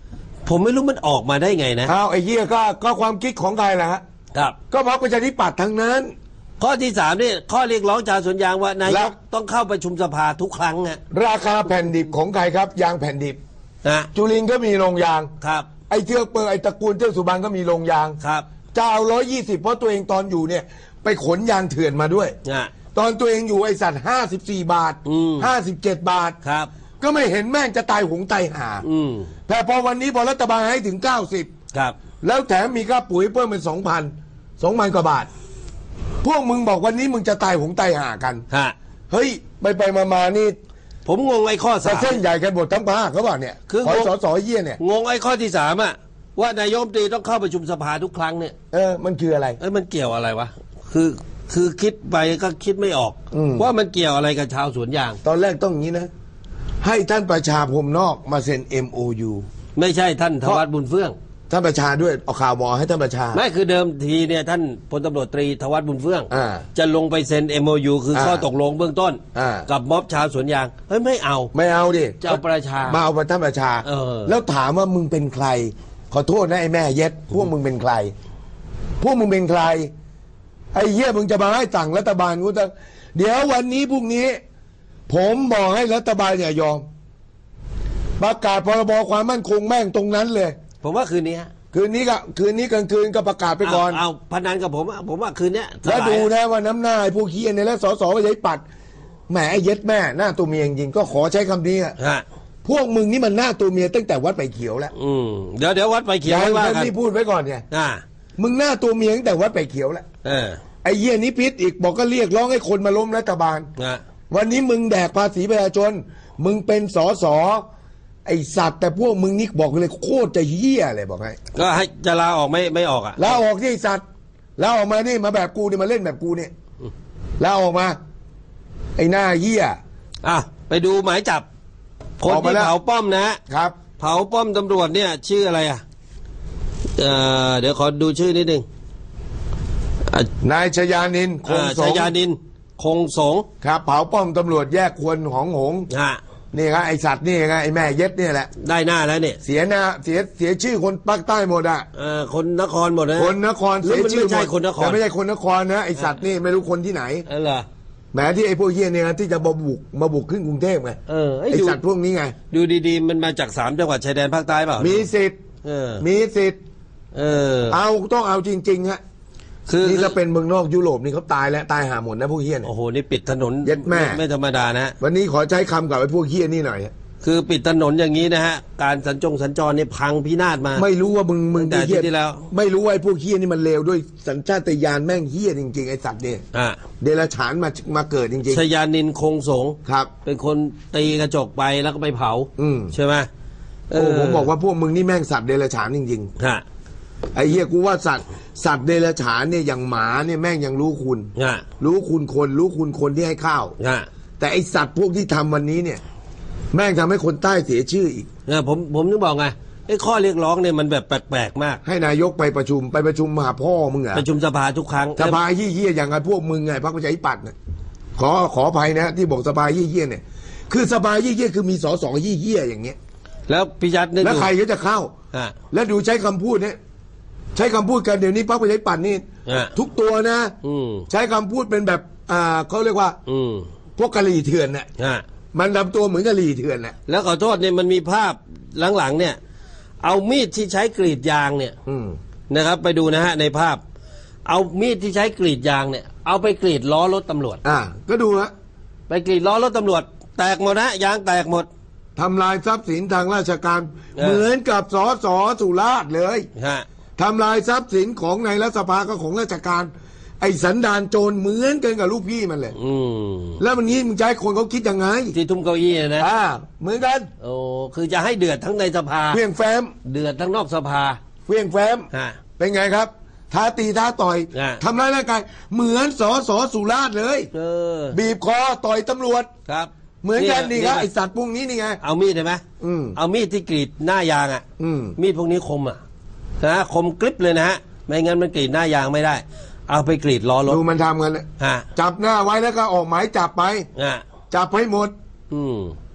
ผมไม่รู้มันออกมาได้ไงนะอ้าวไอ้เหี้ยก็ก็ความคิดของใครล่ะฮะครับก็พรรคประชาธิปัตย์ทั้งนั้นข้อที่สามนี่ข้อเรียกร้องชาวสวนยางว่านายกต้องเข้าประชุมสภาทุกครั้งอะราคาแผ่นดิบของใครครับยางแผ่นดิบนะจุลินก็มีโรงยางครับไอ้เทือกเปอร์ไอ้ตระกูลเทือกสุบรรณก็มีโรงยางครับจะเอาร้อยยี่สิบเพราะตัวเองตอนอยู่เนี่ยไปขนยางเถื่อนมาด้วยนะตอนตัวเองอยู่ไอ้สัตว์ห้าสิบสี่บาทห้าสิบเจ็ดบาทครับก็ไม่เห็นแม่งจะตายหงตายห่าแต่พอวันนี้พอรัฐบาลให้ถึงเก้าสิบครับแล้วแถมมีค่าปุ๋ยเพิ่มเป็นสองพันสองพันกว่าบาทพวกมึงบอกวันนี้มึงจะตายหงตายห่ากันฮะเฮ้ยไปไปมามานี่ผมงงไอ้ข้อสามเส้นใหญ่กันหมดทั้งภาคเขาบอกเนี่ยคือสสเยี่ยเนี่ยงงไอ้ข้อที่สามอะว่านายกรัฐมนตรีต้องเข้าประชุมสภาทุกครั้งเนี่ยเออมันคืออะไรเอ้ยมันเกี่ยวอะไรวะคือคือคิดไปก็คิดไม่ออกว่ามันเกี่ยวอะไรกับชาวสวนยางตอนแรกต้องอย่างนี้นะให้ท่านประชาพรมนอกมาเซ็น เอ็ม โอ ยูไม่ใช่ท่านธวัชบุญเฟื่องท่านประชาด้วยเอาข่าวบอกให้ท่านประชาไม่คือเดิมทีเนี่ยท่านพลตำรวจตรีธวัชบุญเฟื่องจะลงไปเซ็น เอ็ม โอ ยู คือข้อตกลงเบื้องต้นกับม็อบชาวสวนยางเฮ้ยไม่เอาไม่เอาดิเจ้าประชามาเอาไปท่านประชาแล้วถามว่ามึงเป็นใครขอโทษนะไอ้แม่เย็ดพวกมึงเป็นใครพวกมึงเป็นใครไอ้เหี้ยมึงจะมาให้สั่งรัฐบาลกูจะเดี๋ยววันนี้พรุ่งนี้ผมบอกให้รัฐบาลอย่ายอมประกาศพรบความมั่นคงแม่งตรงนั้นเลยผมว่าคืนนี้ฮะคืนนี้ก็คืนนี้กลางคืนก็ประกาศไปก่อนเอาพนันกับผมผมว่าคืนนี้แล้วดูนะว่าน้ำหน้าไอ้พวกเหี้ยเนี่ยแล้วสสก็ใช้ปัดแหมไอ้เย็ดแม่หน้าตัวเมียจริงก็ขอใช้คำนี้อะพวกมึงนี่มันหน้าตัวเมียตั้งแต่วัดไปเขียวแล้วอืมเดี๋ยวเดี๋ยววัดไปเขียวไม่ว่ากันที่พูดไว้ก่อนไงอ่ามึงหน้าตัวเมียตั้งแต่วัดไปเขียวแล้วเออไอ้เหี้ยนี้พิษอีกบอกก็เรียกร้องให้คนมาล้มรัฐบาลวันนี้มึงแดกภาษีประชาชนมึงเป็นสสไอสัตว์แต่พวกมึงนี่บอกเลยโคตรจะเหี้ยเลยบอกให้ก็ให้จะลาออกไม่ไม่ออกอ่ะลาออกที่ไอสัตว์ลาออกมานี่มาแบบกูนี่มาเล่นแบบกูเนี่ยลาออกมาไอหน้าเหี้ยอ่ะไปดูหมายจับคนที่เผาป้อมนะครับเผาป้อมตำรวจเนี่ยชื่ออะไรอ่ะเอ่อเดี๋ยวขอดูชื่อนิดนึงนายชยานินคงสงชยานินคงสงครับเผาป้อมตำรวจแยกควรของหงฮะนี่ไงไอสัตว์นี่ไงไอแม่เย็ดนี่แหละได้หน้าแล้วเนี่ยเสียหน้าเสียเสียชื่อคนภาคใต้หมดอ่ะเออคนนครหมดนะคนนครเสียชื่อไม่ใช่คนนครแต่ไม่ใช่คนนครนะไอสัตว์นี่ไม่รู้คนที่ไหนเออเหรอแหมที่ไอพวกเฮียเนี่ยที่จะมาบุกมาบุกขึ้นกรุงเทพไงเออไอสัตว์พวกนี้ไงดูดีๆมันมาจากสามจังหวัดชายแดนภาคใต้เปล่ามีสิทธิ์เออมีสิทธิ์เออเอาต้องเอาจริงๆฮะคือนี่ถ้าเป็นเมืองนอกยุโรปนี่เขาตายแล้วตายหาหมดนะพวกเฮียเนี่ยโอ้โหนี่ปิดถนนเย็ดแม่ไม่ธรรมดานะวันนี้ขอใช้คำกับไอ้พวกเฮียนี่หน่อยคือปิดถนนอย่างนี้นะฮะการสัญจงสัญจรนี่พังพินาศมาไม่รู้ว่ามึงมึงแต่ที่แล้วไม่รู้ว่าไอ้พวกเฮียนี่มันเลวด้วยสัญชาตญาณแม่งเฮียจริงๆไอ้สัตว์เนี่ยเดรัจฉานมามาเกิดจริงๆชยานินคงสงครับเป็นคนตีกระจกไปแล้วก็ไปเผาใช่ไหมโอ้ผมบอกว่าพวกมึงนี่แม่งสัตว์เดรัจฉานจริงๆฮะไอ้เฮียกูว่าสัตว์สัตว์เดรัจฉานเนี่ยอย่างหมาเนี่ยแม่งยังรู้คุณรู้คุณคนรู้คุณคนที่ให้ข้าวแต่ไอสัตว์พวกที่ทำวันนี้เนี่ยแม่งทำให้คนใต้เสียชื่ออีกเนี่ยผมผมนึกบอกไงไอ้ข้อเรียกร้องเนี่ยมันแบบแปลกๆมากให้นายกไปประชุมไปประชุมมหาพ่อมึงอะประชุมสภาทุกครั้งสภาเยี่ยๆอย่างไงพวกมึงไงพรรคประชาธิปัตย์เนี่ยขอขออภัยนะที่บอกสภาเยี่ยๆเนี่ยคือสภาเยี่ยๆคือมีสสเยี่ยๆอย่างเงี้ยแล้วพิจัดเนี่ยแล้วใครก็จะเข้าแล้วดูใช้คำพูดเนี่ยใช้คำพูดกันเดี๋ยวนี้พรรคประชาธิปัตย์นี่ทุกตัวนะใช้คำพูดเป็นแบบอ่าเขาเรียกว่าพวกกะหรี่เถื่อนเนี่ยมันทำตัวเหมือนกะหรี่เถื่อนน่ะแล้วขอโทษเนี่ยมันมีภาพหลังๆเนี่ยเอามีดที่ใช้กรีดยางเนี่ยนะครับไปดูนะฮะในภาพเอามีดที่ใช้กรีดยางเนี่ยเอาไปกรีดล้อรถตำรวจอ่าก็ดูฮะไปกรีดล้อรถตำรวจแตกหมดนะยางแตกหมดทำลายทรัพย์สินทางราชการเหมือนกับสสสุราษฎร์เลยฮะทำลายทรัพย์สินของในรัฐสภาก็ของราชการไอ้สันดานโจรเหมือนกันกับลูกพี่มันเลยแล้วมันนี้มึงจะให้คนเขาคิดยังไงที่ทุ่มเก้าอี้นะอ่าเหมือนกันโอ้คือจะให้เดือดทั้งในสภาเพียงแฟ้มเดือดทั้งนอกสภาเพียงแฟ้มเป็นไงครับท้าตีท้าต่อยทำร้ายร่างกายเหมือนสสสุราษฎร์เลยบีบคอต่อยตำรวจครับเหมือนกันนี่ครับไอสัตว์พวกนี้นี่ไงเอามีดใช่ไหมเอามีดที่กรีดหน้ายางอ่ะมีดพวกนี้คมอ่ะนะคมกริบเลยนะฮะไม่งั้นมันกรีดหน้ายางไม่ได้เอาไปกรีดล้อรถดูมันทำกันเลยจับหน้าไว้แล้วก็ออกหมายจับไปจับให้หมดอืม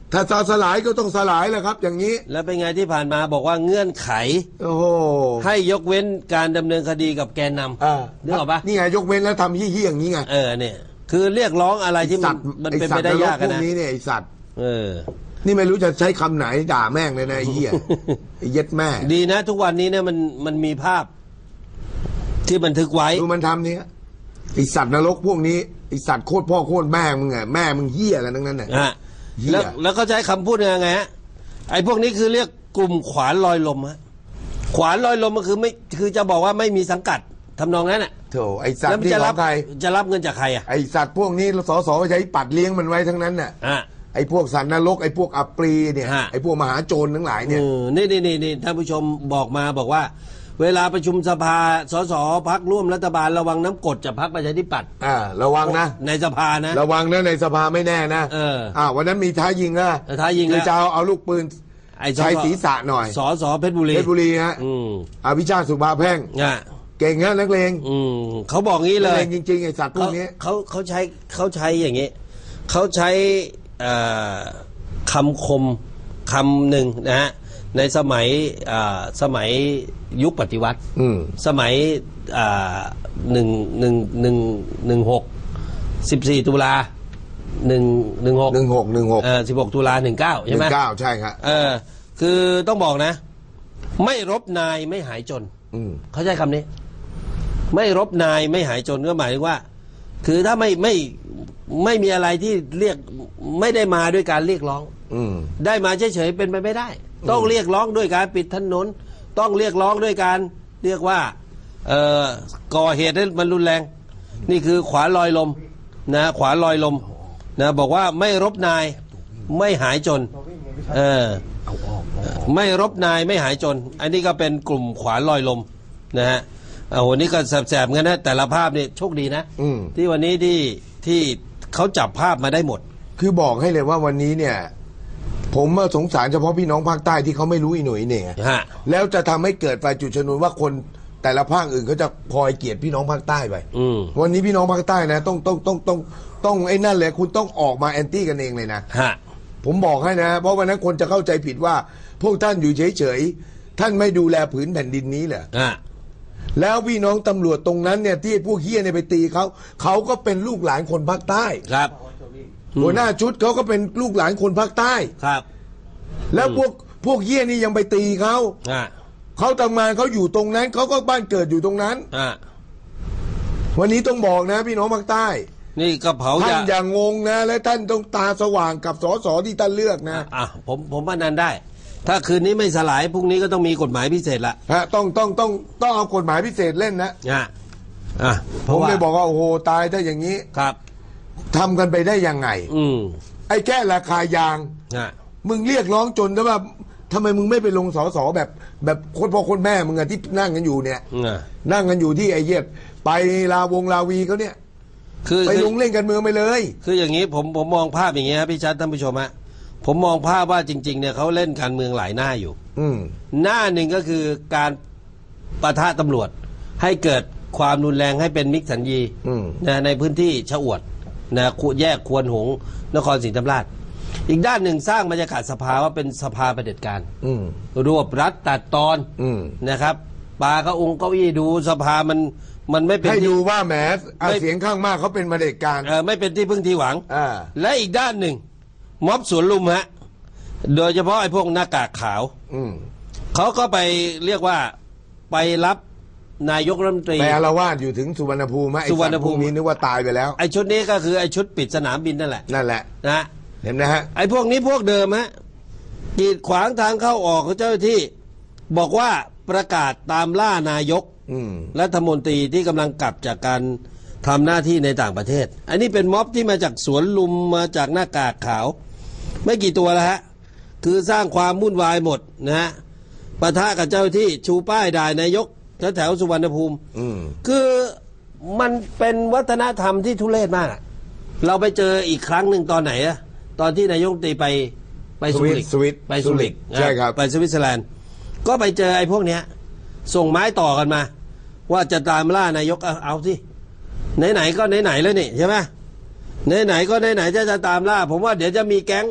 ถ้าจะสลายก็ต้องสลายแหละครับ อย่างนี้แล้วเป็นไงที่ผ่านมาบอกว่าเงื่อนไขโอ้โหให้ยกเว้นการดำเนินคดีกับแกนนำนึกออกปะนี่ไงยกเว้นแล้วทำยี่ๆอย่างนี้ไงเออเนี่ยคือเรียกร้องอะไรที่มันมันเป็นไปได้ยากนะพวกนี้เนี่ยไอสัตว์เออนี่ไม่รู้จะใช้คำไหนด่าแม่งเลยนะไอ้เหี้ยไอ้เย็ดแม่ดีนะทุกวันนี้เนี่ยมันมันมีภาพที่บันทึกไว้ดูมันทำเนี่ยไอสัตว์นรกพวกนี้ไอสัตว์โคตรพ่อโคตรแม่มึงไงแม่มึงเหี้ยกันทั้งนั้นน่ะแล้วแล้วก็ใช้คำพูดยังไงฮะไอ้พวกนี้คือเรียกกลุ่มขวานลอยลมฮะขวานลอยลมมันคือไม่คือจะบอกว่าไม่มีสังกัดทำนองนั้นน่ะโถไอสัตว์ที่ของใครจะรับเงินจากใครอ่ะไอสัตว์พวกนี้สสใช้ปัดเลี้ยงมันไว้ทั้งนั้นน่ะไอ้พวกสันนรกไอ้พวกอัปรีเนี่ยไอ้พวกมหาโจรทั้งหลายเนี่ยนี่นี่นี่นี่ท่านผู้ชมบอกมาบอกว่าเวลาประชุมสภาสสพักร่วมรัฐบาลระวังน้ำกรดจากพรรคประชาธิปัตย์อ่าระวังนะในสภานะระวังนะในสภาไม่แน่นะเอออ่าวันนั้นมีท้ายิงนะท้ายิงคือจะเอาเอาลูกปืนใช้ศีรษะหน่อยสสเพชรบุรีเพชรบุรีฮะอภิชาติสุภาแพ่งเก่งนะนักเลงเขาบอกงี้เลยนักเลงจริงๆไอ้สัตว์พวกนี้เขาเขาใช้เขาใช้อย่างนี้เขาใช้คำคมคำหนึ่งนะฮะในสมัยสมัยยุคปฏิวัติสมัยหนึ่งหนึ่งหนึ่งหนึ่งหกสิบสี่ตุลาหนึ่งหนึ่งหกหนึ่งหกหนึ่งหกเออสิบหกตุลาหนึ่งเก้าใช่ไหมหนึ่งเก้าใช่ครับเออคือต้องบอกนะไม่รบนายไม่หายจนเขาใช้คำนี้ไม่รบนายไม่หายจนก็หมายถึงว่าคือถ้าไม่ไม่ไม่มีอะไรที่เรียกไม่ได้มาด้วยการเรียกร้องได้มาเฉยๆเป็นไปไม่ได้ต้องเรียกร้องด้วยการปิดถนนต้องเรียกร้องด้วยการเรียกว่าเอ่อก่อเหตุให้มันรุนแรงนี่คือขวาลอยลมนะขวาลอยลมนะบอกว่าไม่รบนายไม่หายจนเออไม่รบนายไม่หายจนอันนี้ก็เป็นกลุ่มขวาลอยลมนะฮะโอ้โหนี่ก็แสบๆกันนะแต่ละภาพนี่โชคดีนะที่วันนี้ที่ที่เขาจับภาพมาได้หมดคือบอกให้เลยว่าวันนี้เนี่ยผมสงสารเฉพาะพี่น้องภาคใต้ที่เขาไม่รู้อีหนุ่ยเนี่ยแล้วจะทำให้เกิดไฟจุดชนวนว่าคนแต่ละภาคอื่นเขาจะพลอยเกลียดพี่น้องภาคใต้ไปวันนี้พี่น้องภาคใต้นะต้องต้องต้องต้องต้องไอ้นั่นเลยคุณต้องออกมาแอนตี้กันเองเลยนะผมบอกให้นะเพราะวันนั้นคนจะเข้าใจผิดว่าพวกท่านอยู่เฉยๆท่านไม่ดูแลผืนแผ่นดินนี้เหรอแล้วพี่น้องตำรวจตรงนั้นเนี่ยที่พวกเฮี้ยเนี่ยไปตีเขาเขาก็เป็นลูกหลานคนภาคใต้ครับหัวหน้าชุดเขาก็เป็นลูกหลานคนภาคใต้ครับแล้วพวกพวกเฮี้ยนี่ยังไปตีเขาเขาทำงานเขาอยู่ตรงนั้นเขาก็บ้านเกิดอยู่ตรงนั้นวันนี้ต้องบอกนะพี่น้องภาคใต้นี่กระเผาท่านอย่างงงนะและท่านต้องตาสว่างกับสสที่ท่านเลือกนะอ่ะผมผมว่านั้นได้ถ้าคืนนี้ไม่สลายพรุ่งนี้ก็ต้องมีกฎหมายพิเศษละฮะต้องต้องต้องต้องเอากฎหมายพิเศษเล่นนะอ่ะอ่ะผมเลยบอกว่าโอ้โหตายถ้าอย่างนี้ครับทำกันไปได้ยังไงอืมไอ้แค่ราคายางอ่ะมึงเรียกร้องจนแต่ว่าทำไมมึงไม่ไปลงสสแบบแบบคนพ่อคนแม่มึงอะที่นั่งกันอยู่เนี่ยนั่งกันอยู่ที่ไอ้เย็บไปลาวงลาวีเขาเนี่ยคือไปลงเล่นกันเมืองไปเลยคืออย่างนี้ผมผมมองภาพอย่างเงี้ยพี่ชัดท่านผู้ชมฮะผมมองภาพว่าจริงๆเนี่ยเขาเล่นการเมืองหลายหน้าอยู่หน้าหนึ่งก็คือการปะทะตำรวจให้เกิดความรุนแรงให้เป็นมิตรสัญญีนะในพื้นที่ชะอวดนะแยกควนหงส์นครศรีธรรมราชอีกด้านหนึ่งสร้างบรรยากาศสภาว่าเป็นสภาเผด็จการรวบรัดตัดตอนนะครับปาก็องค์เก้าอี้ดูสภามันมันไม่เป็นให้ดูว่าแหมเสียงข้างมากเขาเป็นเผด็จการเออไม่เป็นที่พึ่งที่หวังและอีกด้านหนึ่งม็อบสวนลุมฮะโดยเฉพาะไอ้พวกหน้ากากขาวเขาก็ไปเรียกว่าไปรับนายกรัฐมนตรีไปอาละวาดอยู่ถึงสุวรรณภูมิสุวรรณภูมินึกว่าตายไปแล้วไอ้ชุดนี้ก็คือไอ้ชุดปิดสนามบินนั่นแหละนั่นแหละนะเห็นนะฮะไอ้พวกนี้พวกเดิมฮะกีดขวางทางเข้าออกของเจ้าหน้าที่บอกว่าประกาศตามล่านายกรัฐมนตรีที่กำลังกลับจากการทำหน้าที่ในต่างประเทศอันนี้เป็นม็อบที่มาจากสวนลุมมาจากหน้ากากขาวไม่กี่ตัวแล้วฮะคือสร้างความวุ่นวายหมดนะฮะปะทะกับเจ้าที่ชูป้ายด่านายกแถวแถวสุวรรณภูมิคือมันเป็นวัฒนธรรมที่ทุเรศมากเราไปเจออีกครั้งหนึ่งตอนไหนอะตอนที่นายกตีไปไปสวิตสวิตไปซูริกใช่ครับไปสวิตเซอร์แลนด์ก็ไปเจอไอ้พวกเนี้ยส่งไม้ต่อกันมาว่าจะตามล่านายกเอาสิไหนๆก็ไหนๆแล้วนี่ใช่ไหมไหนๆก็ไหนๆจะจะตามล่าผมว่าเดี๋ยวจะมีแก๊ง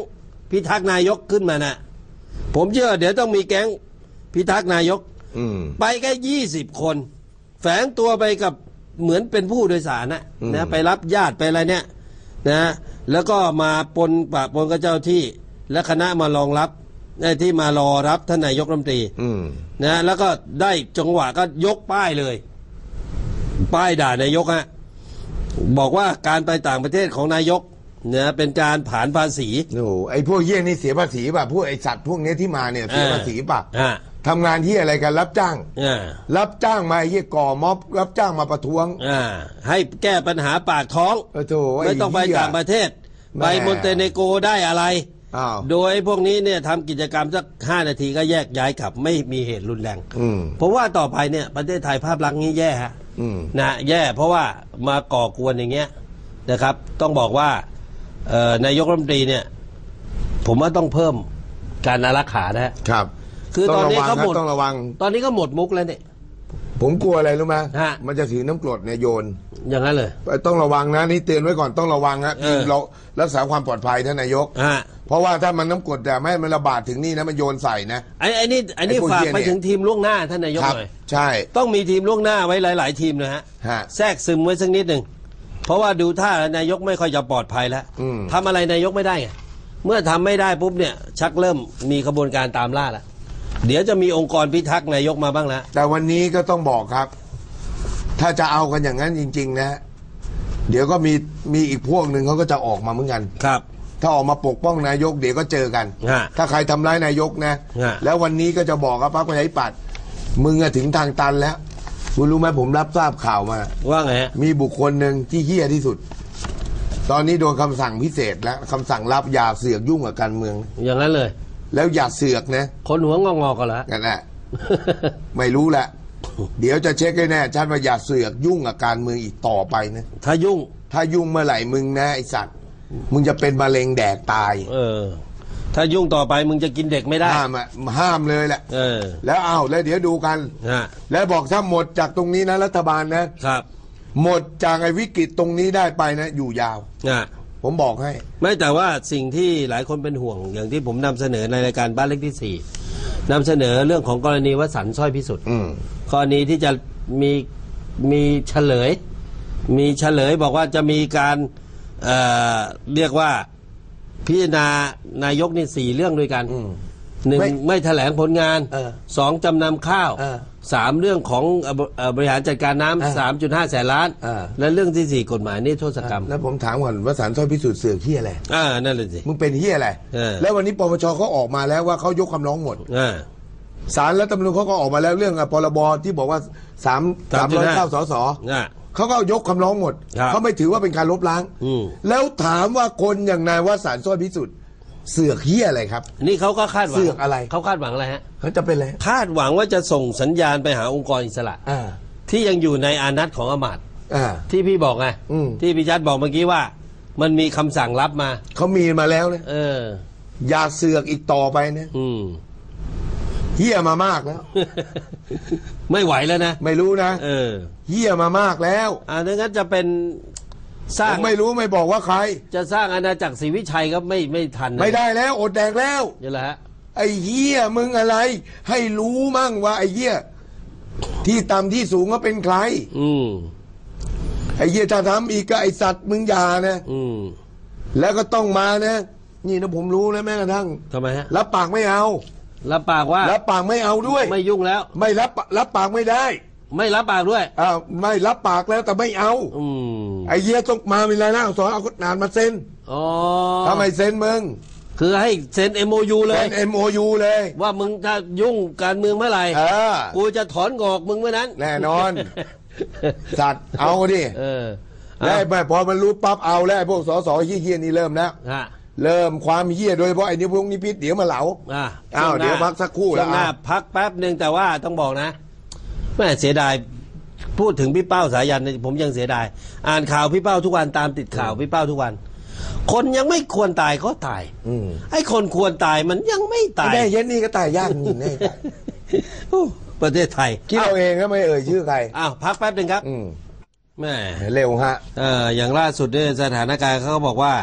พิทักษ์นายกขึ้นมานะผมเชื่อเดี๋ยวต้องมีแก๊งพิทักษ์นายกไปแค่ยี่สิบคนแฝงตัวไปกับเหมือนเป็นผู้โดยสารนะนะไปรับญาติไปอะไรเนี่ยนะแล้วก็มาปนปะปนกับเจ้าที่และคณะมารองรับที่มารอรับท่านนายกรัฐมนตรีนะแล้วก็ได้จังหวะก็ยกป้ายเลยป้ายด่านายกฮะบอกว่าการไปต่างประเทศของนายกเนี่ยเป็นการผลาญภาษีโอ้ไอ้พวกเยี่ยนี่เสียภาษีป่ะพวกไอ้สัตว์พวกนี้ที่มาเนี่ยเสียภาษีป่ะทำงานที่อะไรกันรับจ้างรับจ้างมาไอ้เยี่ยก่อม็อบรับจ้างมาประท้วงให้แก้ปัญหาปากท้องไม่ต้องไปต่างประเทศไปมอนเตเนโกรได้อะไรโดยพวกนี้เนี่ยทำกิจกรรมสักห้านาทีก็แยกย้ายกลับไม่มีเหตุรุนแรงเพราะว่าต่อไปเนี่ยประเทศไทยภาพลักษณ์นี้แย่ฮะนะแย่เพราะว่ามาก่อกวนอย่างเงี้ยนะครับต้องบอกว่านายกรัฐมนตรีเนี่ยผมว่าต้องเพิ่มการอารักขานะครับคือตอนนี้เขาหมดต้องระวังตอนนี้ก็หมดมุกแล้วเนี่ยผมกลัวอะไรรู้ไหมมันจะถือน้ำกรดเนี่ยโยนอย่างนั้นเลยต้องระวังนะนี่เตือนไว้ก่อนต้องระวังนะเรารักษาความปลอดภัยท่านนายกเพราะว่าถ้ามันน้ำกรดแต่ไม่มันระบาดถึงนี่นะมันโยนใส่นะไอ้ไอ้นี่ไอ้นี่ฝากไปถึงทีมล่วงหน้าท่านนายกหน่อยใช่ต้องมีทีมล่วงหน้าไว้หลายๆทีมนะฮะแทรกซึมไว้สักนิดหนึ่งเพราะว่าดูท่านายกไม่ค่อยจะปลอดภัยแล้วทำอะไรนายกไม่ได้ไงเมื่อทำไม่ได้ปุ๊บเนี่ยชักเริ่มมีกระบวนการตามล่าแล้วเดี๋ยวจะมีองค์กรพิทักษ์นายกมาบ้างแล้วแต่วันนี้ก็ต้องบอกครับถ้าจะเอากันอย่างนั้นจริงๆนะเดี๋ยวก็มีมีอีกพวกหนึ่งเขาก็จะออกมาเหมือนกันครับถ้าออกมาปกป้องนายกเดี๋ยวก็เจอกันถ้าใครทำร้ายนายกนะแล้ววันนี้ก็จะบอกกับพรรคประชาธิปัตย์มึงถึงทางตันแล้วคุณรู้ไหมผมรับทราบข่าวมาว่าไงมีบุคคลหนึ่งที่เหี้ยที่สุดตอนนี้โดนคำสั่งพิเศษแล้วคำสั่งรับอย่าเสือกยุ่งกับการเมืองอย่างนั้นเลยแล้วอย่าเสือกนะคนหัวงอกๆกันละนั่นแหละไม่รู้แหละเดี๋ยวจะเช็คให้แน่ชัดว่าอย่าเสือกยุ่งกับการเมืองอีกต่อไปนะถ้ายุ่งถ้ายุ่งเมื่อไหร่มึงนะไอสัตว์มึงจะเป็นมะเร็งแดกตายเออถ้ายุ่งต่อไปมึงจะกินเด็กไม่ได้ห้ามห้ามเลยแหละเออแล้วเอาแล้วเดี๋ยวดูกันแล้วบอกถ้าหมดจากตรงนี้นะรัฐบาลนะครับหมดจากไอ้วิกฤตตรงนี้ได้ไปนะอยู่ยาวนะผมบอกให้ไม่แต่ว่าสิ่งที่หลายคนเป็นห่วงอย่างที่ผมนำเสนอในรายการบ้านเล็กที่สี่นำเสนอเรื่องของกรณีวสันต์สร้อยพิสุทธิ์กรณีที่จะมีมีเฉลยมีเฉลยบอกว่าจะมีการเอ่อเรียกว่าพิจารณานายกนี่สี่เรื่องด้วยกันหนึ่ง ไม่, ไม่แถลงผลงานสองจำนำข้าวสามเรื่องของบริหารจัดการน้ำสามจุดห้าแสนล้านและเรื่องที่สี่กฎหมายนิรโทษกรรมแล้วผมถามก่อนวสันต์สร้อยพิสุทธิ์เสือกเหี้ยอะไรอ่านั่นเลยสิมึงเป็นเหี้ยอะไรแล้ววันนี้ปปชเขาออกมาแล้วว่าเขายกคำร้องหมดศาลและตำรวจเขาก็ออกมาแล้วเรื่องพรบที่บอกว่าสามสามร้อยเก้าสสเขาก็ยกคำร้องหมดเขาไม่ถือว่าเป็นการลบล้างแล้วถามว่าคนอย่างนายวสันต์สร้อยพิสุทธิ์เสือกเหี้ยอะไรครับนี่เขาก็คาดหวังเสือกอะไรเขาคาดหวังอะไรฮะเขาจะเป็นอะไรคาดหวังว่าจะส่งสัญญาณไปหาองค์กรอิสระที่ยังอยู่ในอานัตของอมาตย์ที่พี่บอกไงที่พี่ชัดบอกเมื่อกี้ว่ามันมีคำสั่งรับมาเขามีมาแล้วนะเอออย่าเสือกอีกต่อไปนะเหี้ยมามากแล้วไม่ไหวแล้วนะไม่รู้นะเออเหี้ยมามากแล้วอ่าดังนั้นจะเป็นสร้างไม่รู้ไม่บอกว่าใครจะสร้างอาณาจักรศรีวิชัยก็ไม่ไม่ทันไม่ได้แล้วอดแดกแล้วนี่แหละฮะไอ้เหี้ยมึงอะไรให้รู้มั่งว่าไอ้เหี้ยที่ต่ำที่สูงก็เป็นใครอืมไอ้เหี้ยจะทำอีกก็ไอ้สัตว์มึงอย่านะอืมแล้วก็ต้องมานะนี่นะผมรู้แล้วแม้กระทั่งทำไมฮะรับปากไม่เอารับปากว่ารับปากไม่เอาด้วยไม่ยุ่งแล้วไม่รับรับปากไม่ได้ไม่รับปากด้วยอ้าวไม่รับปากแล้วแต่ไม่เอาอืมไอ้เหี้ยต้องมามีรายหน้าสอนเอานานมาเซ็นอ๋อทำไมเซ็นมึงคือให้เซ็น เอ็ม โอ ยู เลยเซ็น เอ็ม โอ ยู เลยว่ามึงถ้ายุ่งการเมืองเมื่อไหร่กูจะถอนงอกมึงเมื่อนั้นแน่นอนสัตว์เอาดิเออแล้วพอมันรู้ปั๊บเอาแล้วพวกสสเหี้ยๆนี่เริ่มแล้วเริ่มความเหี้ยโดยเฉพาะไอ้นี่พวกนี้พิษเดี๋ยวมาเหลาอ้าวเดี๋ยวพักสักครู่แล้วพักแป๊บหนึ่งแต่ว่าต้องบอกนะแม่เสียดายพูดถึงพี่เป้าสายันผมยังเสียดายอ่านข่าวพี่เป้าทุกวันตามติดข่าวพี่เป้าทุกวันคนยังไม่ควรตายเขาตายไอ้คนควรตายมันยังไม่ตายได้เย็นนี่ก็ตายยากจริงแน่ประเทศไทยคิดเอาเองก็ไม่เอ่ยชื่อใครอ้าวพักแป๊บหนึ่งครับแม่เร็วฮะเอออย่างล่าสุดเนี่ยสถานการณ์เขาบอกว่า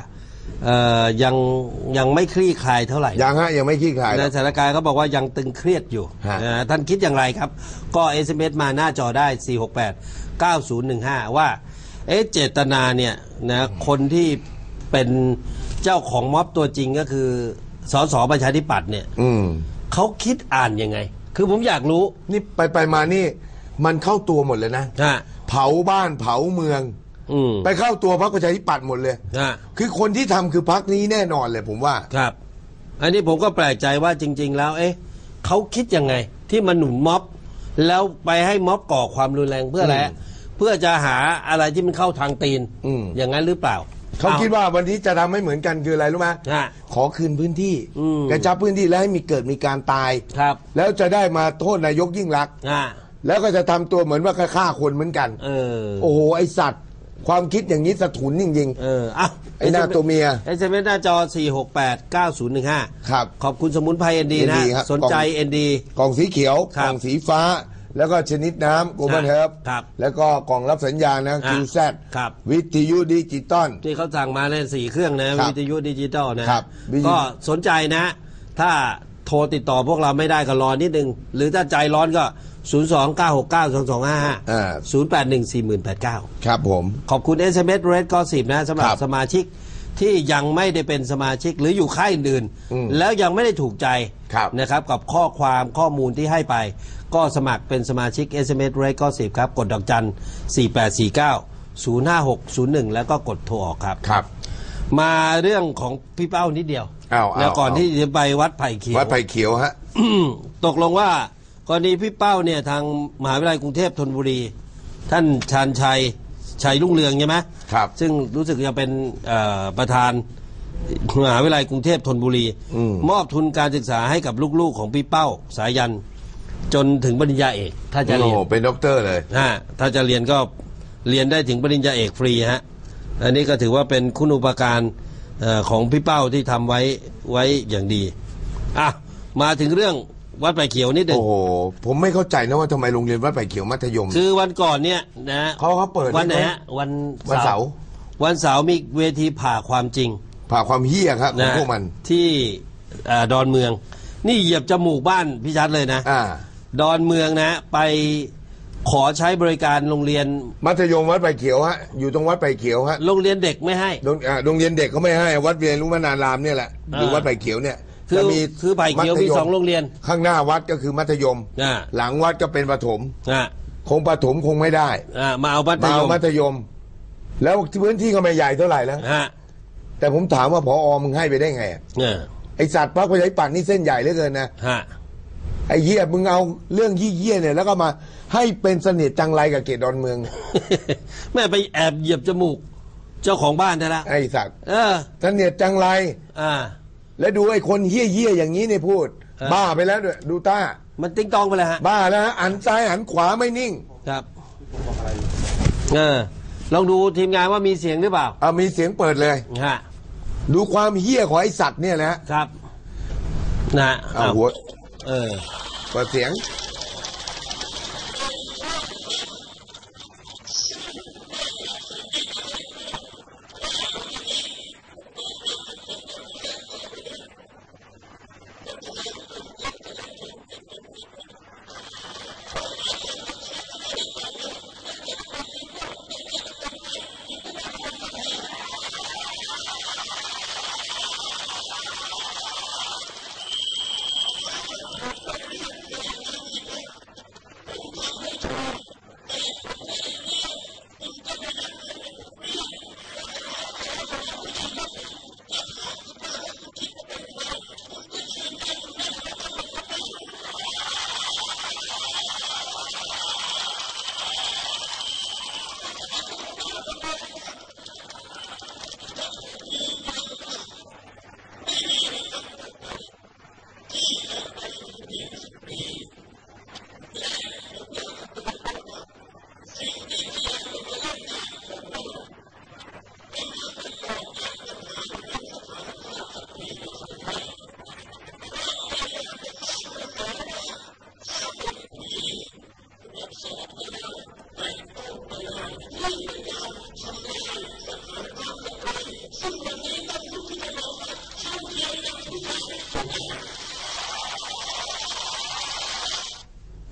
ยังยังไม่คลี่คลายเท่าไหร่ยังฮะยังไม่คลี่คลายในสถานการณ์เขาบอกว่ายังตึงเครียดอยู่ท่านคิดอย่างไรครับก็ เอส เอ็ม เอส มาหน้าจอได้สี่ หก แปด เก้า ศูนย์ หนึ่ง ห้าว่าเอ๊ะเจตนาเนี่ยนะคนที่เป็นเจ้าของม็อบตัวจริงก็คือสสประชาธิปัตย์เนี่ยเขาคิดอ่านยังไงคือผมอยากรู้นี่ไปไปมานี่มันเข้าตัวหมดเลยนะเผาบ้านเผาเมืองไปเข้าตัวพรรคประชาธิปัตย์หมดเลยคือคนที่ทำคือพรรคนี้แน่นอนเลยผมว่าครับอันนี้ผมก็แปลกใจว่าจริงๆแล้วเอ๊ะเขาคิดยังไงที่มาหนุนม็อบแล้วไปให้ม็อบก่อความรุนแรงเพื่ออะไรเพื่อจะหาอะไรที่มันเข้าทางตีนอย่างนั้นหรือเปล่าเขาคิดว่าวันนี้จะทำให้เหมือนกันคืออะไรรู้ไหมขอคืนพื้นที่กระชับพื้นที่แล้วให้มีเกิดมีการตายครับแล้วจะได้มาโทษนายกยิ่งลักษณ์แล้วก็จะทำตัวเหมือนว่าฆ่าคนเหมือนกันเออโอ้โหไอสัตว์ความคิดอย่างนี้สะทุนจริงๆเอออ่ะไอ้หน้าตัวเมียไอ้เซเว่นหน้าจอสี่ หก แปด เก้า ศูนย์ หนึ่ง ห้าครับขอบคุณสมุนไพรเอ็นดีนะสนใจเอ็นดีกล่องสีเขียวกล่องสีฟ้าแล้วก็ชนิดน้ำโกลบอลเฮิร์บแล้วก็กล่องรับสัญญาณนะคิวแซดวิทยุดิจิตอลที่เขาสั่งมาในสี่เครื่องนะวิทยุดิจิตอลนะก็สนใจนะถ้าโทรติดต่อพวกเราไม่ได้ก็รอนิดนึงหรือถ้าใจร้อนก็ศูนย์ สอง เก้า หก เก้า สอง สอง ห้า ห้า ศูนย์ แปด หนึ่ง สี่ หนึ่ง แปด เก้าครับผมขอบคุณ เอส เอ็ม เอส Red Gossip นะสำหรับสมาชิกที่ยังไม่ได้เป็นสมาชิกหรืออยู่ค่ายอื่นแล้วยังไม่ได้ถูกใจนะครับกับข้อความข้อมูลที่ให้ไปก็สมัครเป็นสมาชิก เอส เอ็ม เอส Red Gossip ครับกดดอกจันสี่ แปด สี่ เก้า ศูนย์ ห้า หก ศูนย์ หนึ่งแล้วก็กดโทรออกครับครับมาเรื่องของพี่เป้านิดเดียวแล้วก่อนที่จะไปวัดไผ่เขียววัดไผ่เขียวฮะตกลงว่ากรณีพี่เป้าเนี่ยทางมหาวิทยาลัยกรุงเทพธนบุรีท่านชาญชัยชัยรุ่งเรืองใช่ไหมครับซึ่งรู้สึกจะเป็นประธานมหาวิทยาลัยกรุงเทพธนบุรีมอบทุนการศึกษาให้กับลูกๆของพี่เป้าสายันจนถึงปริญญาเอกถ้าจะเรียนเป็นด็อกเตอร์เลยฮะถ้าจะเรียนก็เรียนได้ถึงปริญญาเอกฟรีฮะอันนี้ก็ถือว่าเป็นคุณูปการของพี่เป้าที่ทำไว้ไว้อย่างดีอ่ะมาถึงเรื่องวัดไผ่เขียวนิดหนึ่งโอ้โหผมไม่เข้าใจนะว่าทำไมโรงเรียนวัดไผ่เขียวมัธยมคือวันก่อนเนี่ยนะเขาเขาเปิดวันไหนฮะวันวันเสาร์วันเสาร์มีเวทีผ่าความจริงผ่าความเหี้ยครับของพวกมันที่ดอนเมืองนี่เหยียบจมูกบ้านพี่ชัดเลยนะดอนเมืองนะไปขอใช้บริการโรงเรียนมัธยมวัดไผ่เขียวฮะอยู่ตรงวัดไผ่เขียวฮะโรงเรียนเด็กไม่ให้โรงเรียนเด็กเขาไม่ให้วัดเรียนรู้มานารามเนี่ยแหละอยู่วัดไผ่เขียวเนี่ยคือมีคือไผ่เขียวมีสองโรงเรียนข้างหน้าวัดก็คือมัธยมหลังวัดก็เป็นประถมคงประถมคงไม่ได้มาเอามัธยมมัธยมแล้วพื้นที่ก็ไม่ใหญ่เท่าไหร่แล้วแต่ผมถามว่าผอ.มึงให้ไปได้ไงไอสัตว์พรรคประชาธิปัตย์นี่เส้นใหญ่เหลือเกินนะไอเหี้ยมึงเอาเรื่องยี่เหี้ยเนี่ยแล้วก็มาให้เป็นเสน่ห์จังไรกับเขตดอนเมืองแม่ไปแอบเหยียบจมูกเจ้าของบ้านได้ละไอสัตว์เสน่ห์จังไรแล้วดูไอ้คนเหี้ยเหี้ยอย่างนี้เนี่ยพูดบ้าไปแล้วด้วยดูตามันติ้งตองไปเลยฮะบ้าแล้วหันซ้ายหันขวาไม่นิ่งครับเออลองดูทีมงานว่ามีเสียงหรือเปล่าอ่ามีเสียงเปิดเลยฮะดูความเหี้ยของไอ้สัตว์เนี่ยนะครับนะเอาหัวเออเปิดเสียง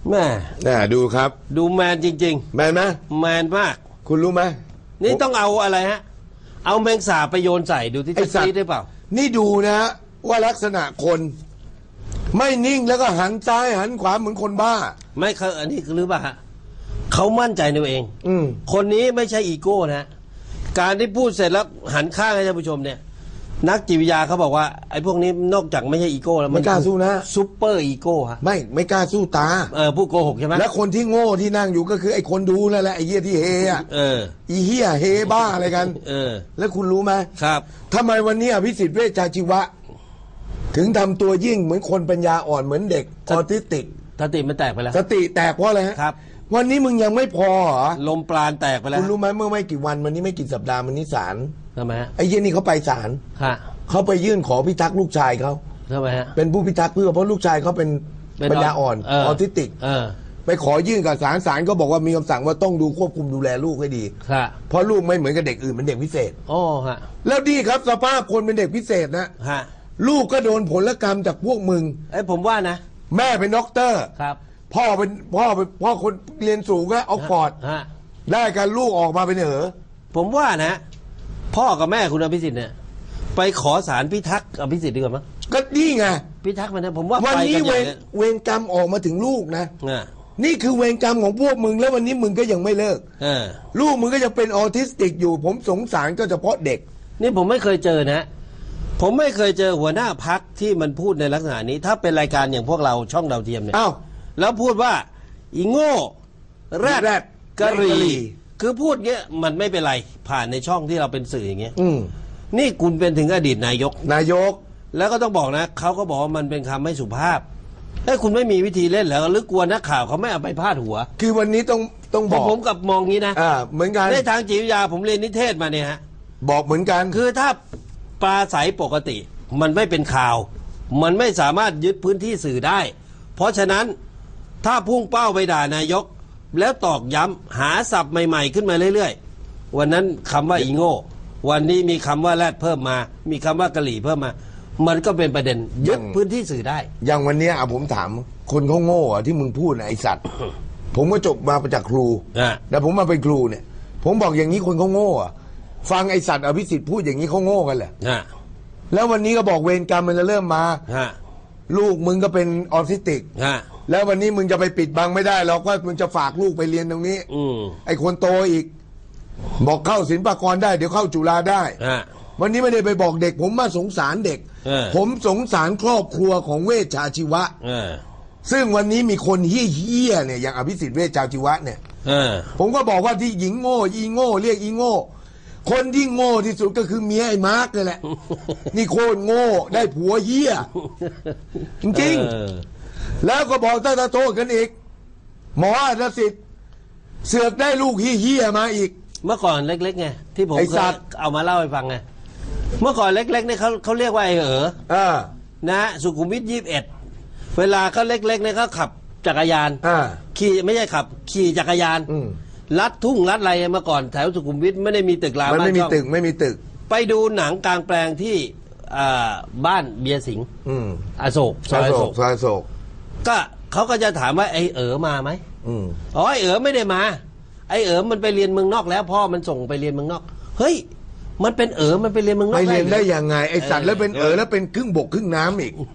แม่น่าดูครับดูแมนจริงๆแมนไหมแมนมากคุณรู้ไหมนี่ต้องเอาอะไรฮะเอาแมงสาบไปโยนใส่ดูที่จะซีได้เปล่านี่ดูนะว่าลักษณะคนไม่นิ่งแล้วก็หันซ้ายหันขวาเหมือนคนบ้าไม่เคยอันนี้คือหรือเปล่าฮะเขามั่นใจในตัวเองอืมคนนี้ไม่ใช่อีโก้นะการที่พูดเสร็จแล้วหันข้างให้ท่านผู้ชมเนี่ยนักจิตวิทยาเขาบอกว่าไอ้พวกนี้นอกจากไม่ใช่อีโก้แล้วไม่กล้าสู้นะซุปเปอร์อีโก้ฮะไม่ไม่กล้าสู้ตาเออผู้โกหกใช่ไหมแล้วคนที่โง่ที่นั่งอยู่ก็คือไอ้คนดูนั่นแหละไอ้เหี้ยที่เฮอ่ะเอออีเหี้ยเฮบ้าอะไรกันเออแล้วคุณรู้ไหมครับทำไมวันนี้อภิสิทธิ์เวชชาชีวะถึงทำตัวยิ่งเหมือนคนปัญญาอ่อนเหมือนเด็กออทิสติกสติมันแตกไปแล้วสติแตกเพราะอะไรฮะครับวันนี้มึงยังไม่พอเหรอลมปราณแตกไปแล้วคุณรู้ไหมเมื่อไม่กี่วันวันนี้ไม่กี่สัปดาห์มันนี้ศาลทำไมฮะไอ้เหี้ยนี่เขาไปศาลเขาไปยื่นขอพิทักษ์ลูกชายเขาทำไมฮะเป็นผู้พิทักษ์เพื่อเพราะลูกชายเขาเป็นปัญญาอ่อนออทิสติกไปขอยื่นกับศาลศาลก็บอกว่ามีคำสั่งว่าต้องดูควบคุมดูแลลูกให้ดีเพราะลูกไม่เหมือนกับเด็กอื่นเป็นเด็กพิเศษโอ้ฮะแล้วดีครับสภาพคนเป็นเด็กพิเศษนะฮะลูกก็โดนผลกรรมจากพวกมึงไอ้ผมว่านะแม่เป็นด็อกเตอร์ครับพ่อเป็นพ่อเป็นพ่อคนเรียนสูงก็เอาฟอร์ดได้กันลูกออกมาเป็นเหรอผมว่านะพ่อกับแม่คุณอภิสิทธิ์เนี่ยไปขอศาลพิทักษ์อภิสิทธิ์ดีกว่ามั้งก็นี่ไงพิทักษ์มันนะผมว่าวันนี้เวรเวรกรรมออกมาถึงลูกนะนี่คือเวรกรรมของพวกมึงแล้ววันนี้มึงก็ยังไม่เลิกลูกมึงก็ยังเป็นออทิสติกอยู่ผมสงสารก็เฉพาะเด็กนี่ผมไม่เคยเจอนะผมไม่เคยเจอหัวหน้าพักที่มันพูดในลักษณะนี้ถ้าเป็นรายการอย่างพวกเราช่องดาวเทียมเนี่ยอ้าวแล้วพูดว่าอีโง่แรดกะหรี่คือพูดเงี้ยมันไม่เป็นไรผ่านในช่องที่เราเป็นสื่ออย่างเงี้ยนี่คุณเป็นถึงอดีตนายกนายกแล้วก็ต้องบอกนะเขาก็บอกว่ามันเป็นคำไม่สุภาพไอ้คุณไม่มีวิธีเล่นแล้วหรือกลัวนักข่าวเขาไม่เอาไปพาดหัวคือวันนี้ต้องต้องบอกผมกับมองงี้นะอ่าเหมือนกันในทางจิตวิทยาผมเรียนนิเทศมาเนี่ยฮะบอกเหมือนกันคือถ้าปราศัยปกติมันไม่เป็นข่าวมันไม่สามารถยึดพื้นที่สื่อได้เพราะฉะนั้นถ้าพุ่งเป้าไปด่านายกแล้วตอกย้ำหาศัพท์ใหม่ๆขึ้นมาเรื่อยๆวันนั้นคำว่าอีโง่วันนี้มีคำว่าแรดเพิ่มมามีคำว่ากะหรี่เพิ่มมามันก็เป็นประเด็นยึดพื้นที่สื่อได้อย่างวันนี้อ่ะผมถามคนเขาโง่อ่ะที่มึงพูดนะไอสัตว์ ผมก็จบมาจากครูแต่ผมมาเป็นครูเนี่ยผมบอกอย่างนี้คนเขาโง่อ่ะฟังไอสัตว์อภิสิทธิ์พูดอย่างนี้เขาโง่กันแหละแล้ววันนี้ก็บอกเวรกรรมมันจะเริ่มมาลูกมึงก็เป็นออทิสติกแล้ววันนี้มึงจะไปปิดบังไม่ได้หรอกว่ามึงจะฝากลูกไปเรียนตรงนี้ไอคนโตอีกบอกเข้าศิลปากรได้เดี๋ยวเข้าจุฬาได้วันนี้ไม่ได้ไปบอกเด็กผมมาสงสารเด็กผมสงสารครอบครัวของเวชชาชีวะซึ่งวันนี้มีคนเฮี้ยๆเนี่ยอย่างอภิสิทธิ์เวชชาชีวะเนี่ยผมก็บอกว่าที่หญิงโง่อีโง่เรียกอีโง่คนที่โง่ที่สุดก็คือเมียไอ้มาร์กนี่แหละนี่โคตรโง่ได้ผัวเฮี้ยจริงๆแล้วก็บอกถ้าจะโทษกันอีกหมออภิสิทธิ์เสือกได้ลูกเฮี้ยมาอีกเมื่อก่อนเล็กๆไงที่ผมเคยเอามาเล่าให้ฟังไงเมื่อก่อนเล็กๆเนี่ยเขาเขาเรียกว่าไอ้เอ๋อนะสุขุมวิทยี่สิบเอ็ดเวลาเขาเล็กๆเนี่ยเขาขับจักรยานขี่ไม่ใช่ขับขี่จักรยานลัดทุ่งลัดอะไรเมื่อก่อนแถวสุขุมวิทไม่ได้มีตึกรามไม่มีตึกไม่มีตึกไปดูหนังกลางแปลงที่บ้านเบียร์สิงห์อโศกซอยอโศกซอยอโศกก็เขาก็จะถามว่าไอ้เอ๋อมาไหมอ๋อไอ้เอ๋อไม่ได้มาไอ้เอ๋อมันไปเรียนเมืองนอกแล้วพ่อมันส่งไปเรียนเมืองนอกเฮ้ยมันเป็นเอ๋อมันไปเรียนเมืองนอกไปเรียนได้ยังไงไอ้สัตว์แล้วเป็นเอ๋อแล้วเป็นครึ่งบกครึ่งน้ำอีก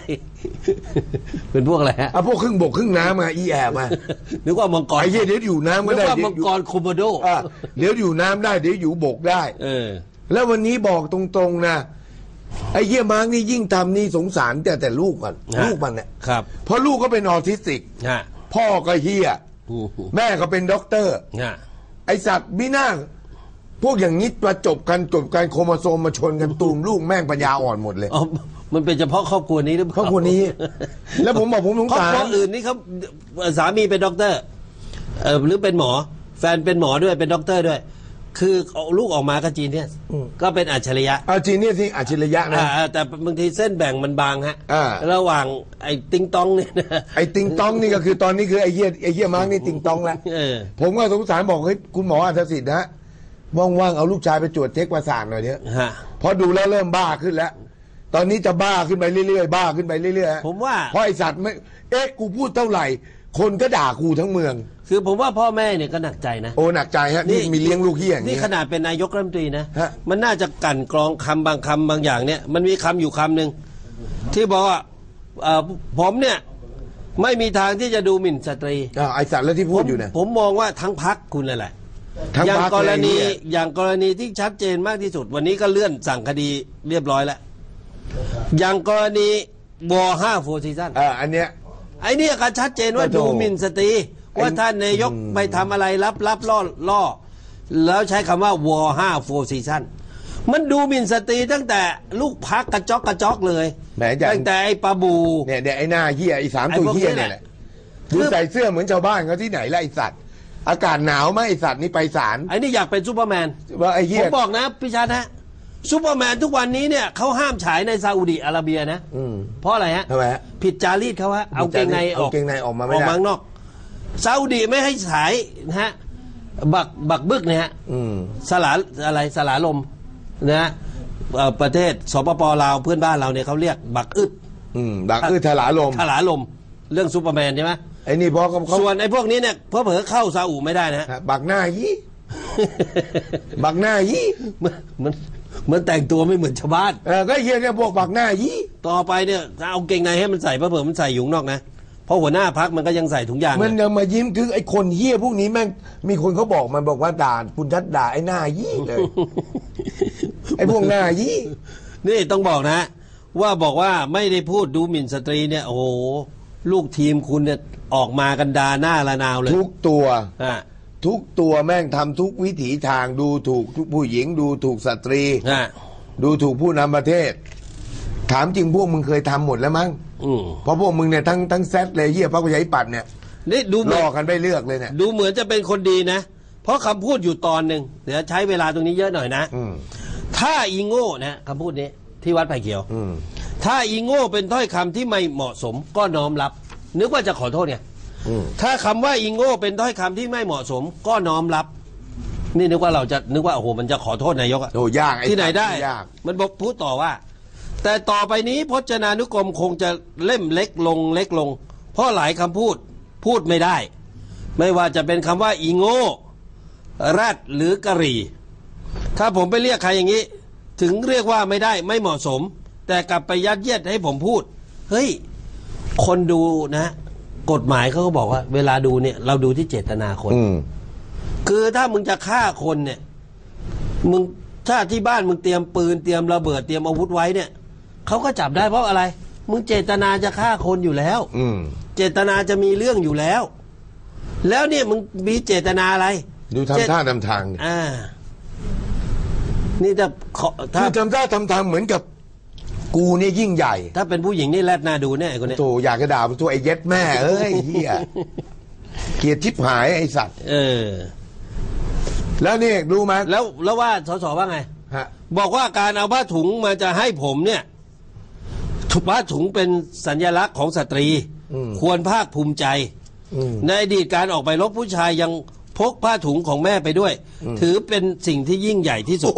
เป็นพวกอะไรฮะอ่ะพวกครึ่งบกครึ่งน้ำมาอีแอบมานึกว่ามังกรไอ้เหี้ยเดี๋ยวอยู่น้ำก็ได้นึกว่ามังกรโคโมโดเดี๋ยวอยู่น้ำได้เดี๋ยวอยู่บกได้เออแล้ววันนี้บอกตรงๆนะไอ้เหี้ยมาร์กนี่ยิ่งทำนี่สงสารแต่แต่ลูกมันลูกมันเนี่ยครับเพราะลูกก็เป็นออทิสติกพ่อก็เหี้ยแม่ก็เป็นด็อกเตอร์ไอสัตว์มิน่าพวกอย่างนี้ประจบกันจบกันโครโมโซมมาชนกันตูมลูกแม่งปัญญาอ่อนหมดเลยมันเป็นเฉพาะครอบครัวนี้หรือเปล่าครอบครัวนี้แล้วผมบอกผมสงสารครอบครัวอื่นนี่เขาสามีเป็นด็อกเตอร์เออหรือเป็นหมอแฟนเป็นหมอด้วยเป็นด็อกเตอร์ด้วยคือลูกออกมาก็จีนเนี่ยก็เป็นอัจฉริยะเอาจีนเนี่ยที่อัจฉริยะนะแต่บางทีเส้นแบ่งมันบางฮะระหว่างไอ้ติงตองนี่ไอ้ติงตองนี่ก็คือตอนนี้คือไอ้เหี้ยไอ้เหี้ยมาร์กนี่ติงตองแล้วผมก็สงสารบอกเฮ้ยคุณหมออัศสิทธิ์นะว่างๆเอาลูกชายไปตรวจเช็คประสาทหน่อยเถอะพอดูแล้วเริ่มบ้าขึ้นแล้วตอนนี้จะบ้าขึ้นไปเรื่อยๆบ้าขึ้นไปเรื่อยๆผมว่าเพราะไอ้สัตว์ไม่เอ๊ะกูพูดเท่าไหร่คนก็ด่ากูทั้งเมืองคือผมว่าพ่อแม่เนี่ยก็หนักใจนะโอ้หนักใจฮะนี่มีเลี้ยงลูกเหี้ยอย่างนี้นี่ขนาดเป็นนายกรัฐมนตรีนะมันน่าจะกั่นกรองคำบางคำบางอย่างเนี่ยมันมีคำอยู่คำหนึ่งที่บอกว่าผมเนี่ยไม่มีทางที่จะดูหมิ่นสตรีไอ้สัตว์แล้วที่พูดอยู่เนี่ยผมมองว่าทั้งพรรคคุณนั่นแหละอย่างกรณีอย่างกรณีที่ชัดเจนมากที่สุดวันนี้ก็เลื่อนสั่งคดีเรียบร้อยแล้วอย่างกรณีวอห้าโฟร์ซีซั่นอ่าอันเนี้ยไอ้นี่ก็ชัดเจนว่าดูหมิ่นสตรีว่าท่านนายกไปทำอะไรรับรับล่อล่อแล้วใช้คำว่าวอห้าโฟร์ซีซั่นมันดูหมิ่นสตรีตั้งแต่ลูกพักกระจอกกระจอกเลยตั้งแต่ไอ้ปลาบูเนี่ยเดี๋ยวไอ้หน้าเหี้ยไอ้สามตัวเหี้ยเนี่ยแหละดูใส่เสื้อเหมือนชาวบ้านเขาที่ไหนล่ะไอ้สัตว์อากาศหนาวไหมไอ้สัตว์นี่ไปศาลไอ้นี่อยากเป็นซูเปอร์แมนว่าไอ้เหี้ยผมบอกนะพี่ชาติฮะซูเปอร์แมนทุกวันนี้เนี่ยเขาห้ามฉายในซาอุดิอาระเบียนะเพราะอะไรฮะทำไมฮะผิดจารีตเขาฮะเอาเกงในออกเกงในออกมาไม่ได้ออกมานอกซาอุดิไม่ให้ฉายนะฮะบักบักบึกเนี่ยฮะสลาอะไรสลาลมนะฮะประเทศสปปลาวเพื่อนบ้านเราเนี่ยเขาเรียกบักอึดบักอึดถลาลมถลาลมเรื่องซูเปอร์แมนใช่ไหมไอ้นี่พอเขาส่วนไอ้พวกนี้เนี่ยเพื่อเผลอเข้าซาอุไม่ได้นะบักหน้ายี่บักหน้ายี่มันมันมันแต่งตัวไม่เหมือนชาวบ้านเออก็เฮียเนี่ยพวกบักหน้ายี่ต่อไปเนี่ยเอาเกงในให้มันใส่เพื่อเผื่อมันใส่อยู่นอกนะเพราะหัวหน้าพักมันก็ยังใส่ถุงยางมันยังมายิ้มคือไอ้คนเฮียพวกนี้แม่งมีคนเขาบอกมันบอกว่าด่าคุณทัดด่าไอ้หน้ายี่เลยไอ้พวกหน้ายี่นี่ต้องบอกนะว่าบอกว่าไม่ได้พูดดูหมิ่นสตรีเนี่ยโอ้โหลูกทีมคุณเนี่ยออกมากันดาหน้าละนาวเลยทุกตัวทุกตัวแม่งทำทุกวิถีทางดูถูกทุกผู้หญิงดูถูกสตรีดูถูกผู้นำประเทศถามจริงพวกมึงเคยทำหมดแล้วมั้งเพราะพวกมึงเนี่ยทั้งทั้งแซดเลยเหี้ยพรรคประชาธิปัตย์เนี่ยนี่ดูรอกันไปเลือกเลยเนี่ยดูเหมือนจะเป็นคนดีนะเพราะคำพูดอยู่ตอนหนึ่งเดี๋ยวใช้เวลาตรงนี้เยอะหน่อยนะถ้าอีโง่นะคำพูดนี้ที่วัดไผ่เขียวถ้าอีโง่เป็นถ้อยคำที่ไม่เหมาะสมก็น้อมรับนึกว่าจะขอโทษไงถ้าคำว่าอีโง่เป็นถ้อยคำที่ไม่เหมาะสมก็น้อมรับนี่นึกว่าเราจะนึกว่าโอ้โหมันจะขอโทษนายกอะโอ้ยากที่ไหนได้มันบอกพูดต่อว่าแต่ต่อไปนี้พจนานุกรมคงจะเล่มเล็กลงเล็กลงเพราะหลายคำพูดพูดไม่ได้ไม่ว่าจะเป็นคำว่าอีโง่แรดหรือกะหรี่ถ้าผมไปเรียกใครอย่างนี้ถึงเรียกว่าไม่ได้ไม่เหมาะสมแต่กลับไปยัดเยียดให้ผมพูดเฮ้ยคนดูนะกฎหมายเขาก็บอกว่าเวลาดูเนี่ยเราดูที่เจตนาคนคือถ้ามึงจะฆ่าคนเนี่ยมึงถ้าที่บ้านมึงเตรียมปืนเตรียมระเบิดเตรียมอาวุธไว้เนี่ยเขาก็จับได้เพราะอะไรมึงเจตนาจะฆ่าคนอยู่แล้วเจตนาจะมีเรื่องอยู่แล้วแล้วเนี่ยมึงมีเจตนาอะไรดูทำท่าทำทางอ่านี่จะถ้าทำท่าทำทางเหมือนกับกูเนี่ยยิ่งใหญ่ถ้าเป็นผู้หญิงนี่แรดน่าดูแน่คนนี้โธ่อยากจะด่าตัวไอ้เย็ดแม่เอ้ยเฮียเกลียดชิบหายไอ้สัตว์เออแล้วนี่รู้ไหมแล้วแล้วว่าสสว่าไงบอกว่าการเอาผ้าถุงมาจะให้ผมเนี่ยผ้าถุงเป็นสัญลักษณ์ของสตรีควรภาคภูมิใจในอดีตการออกไปรบผู้ชายยังพกผ้าถุงของแม่ไปด้วยถือเป็นสิ่งที่ยิ่งใหญ่ที่สุด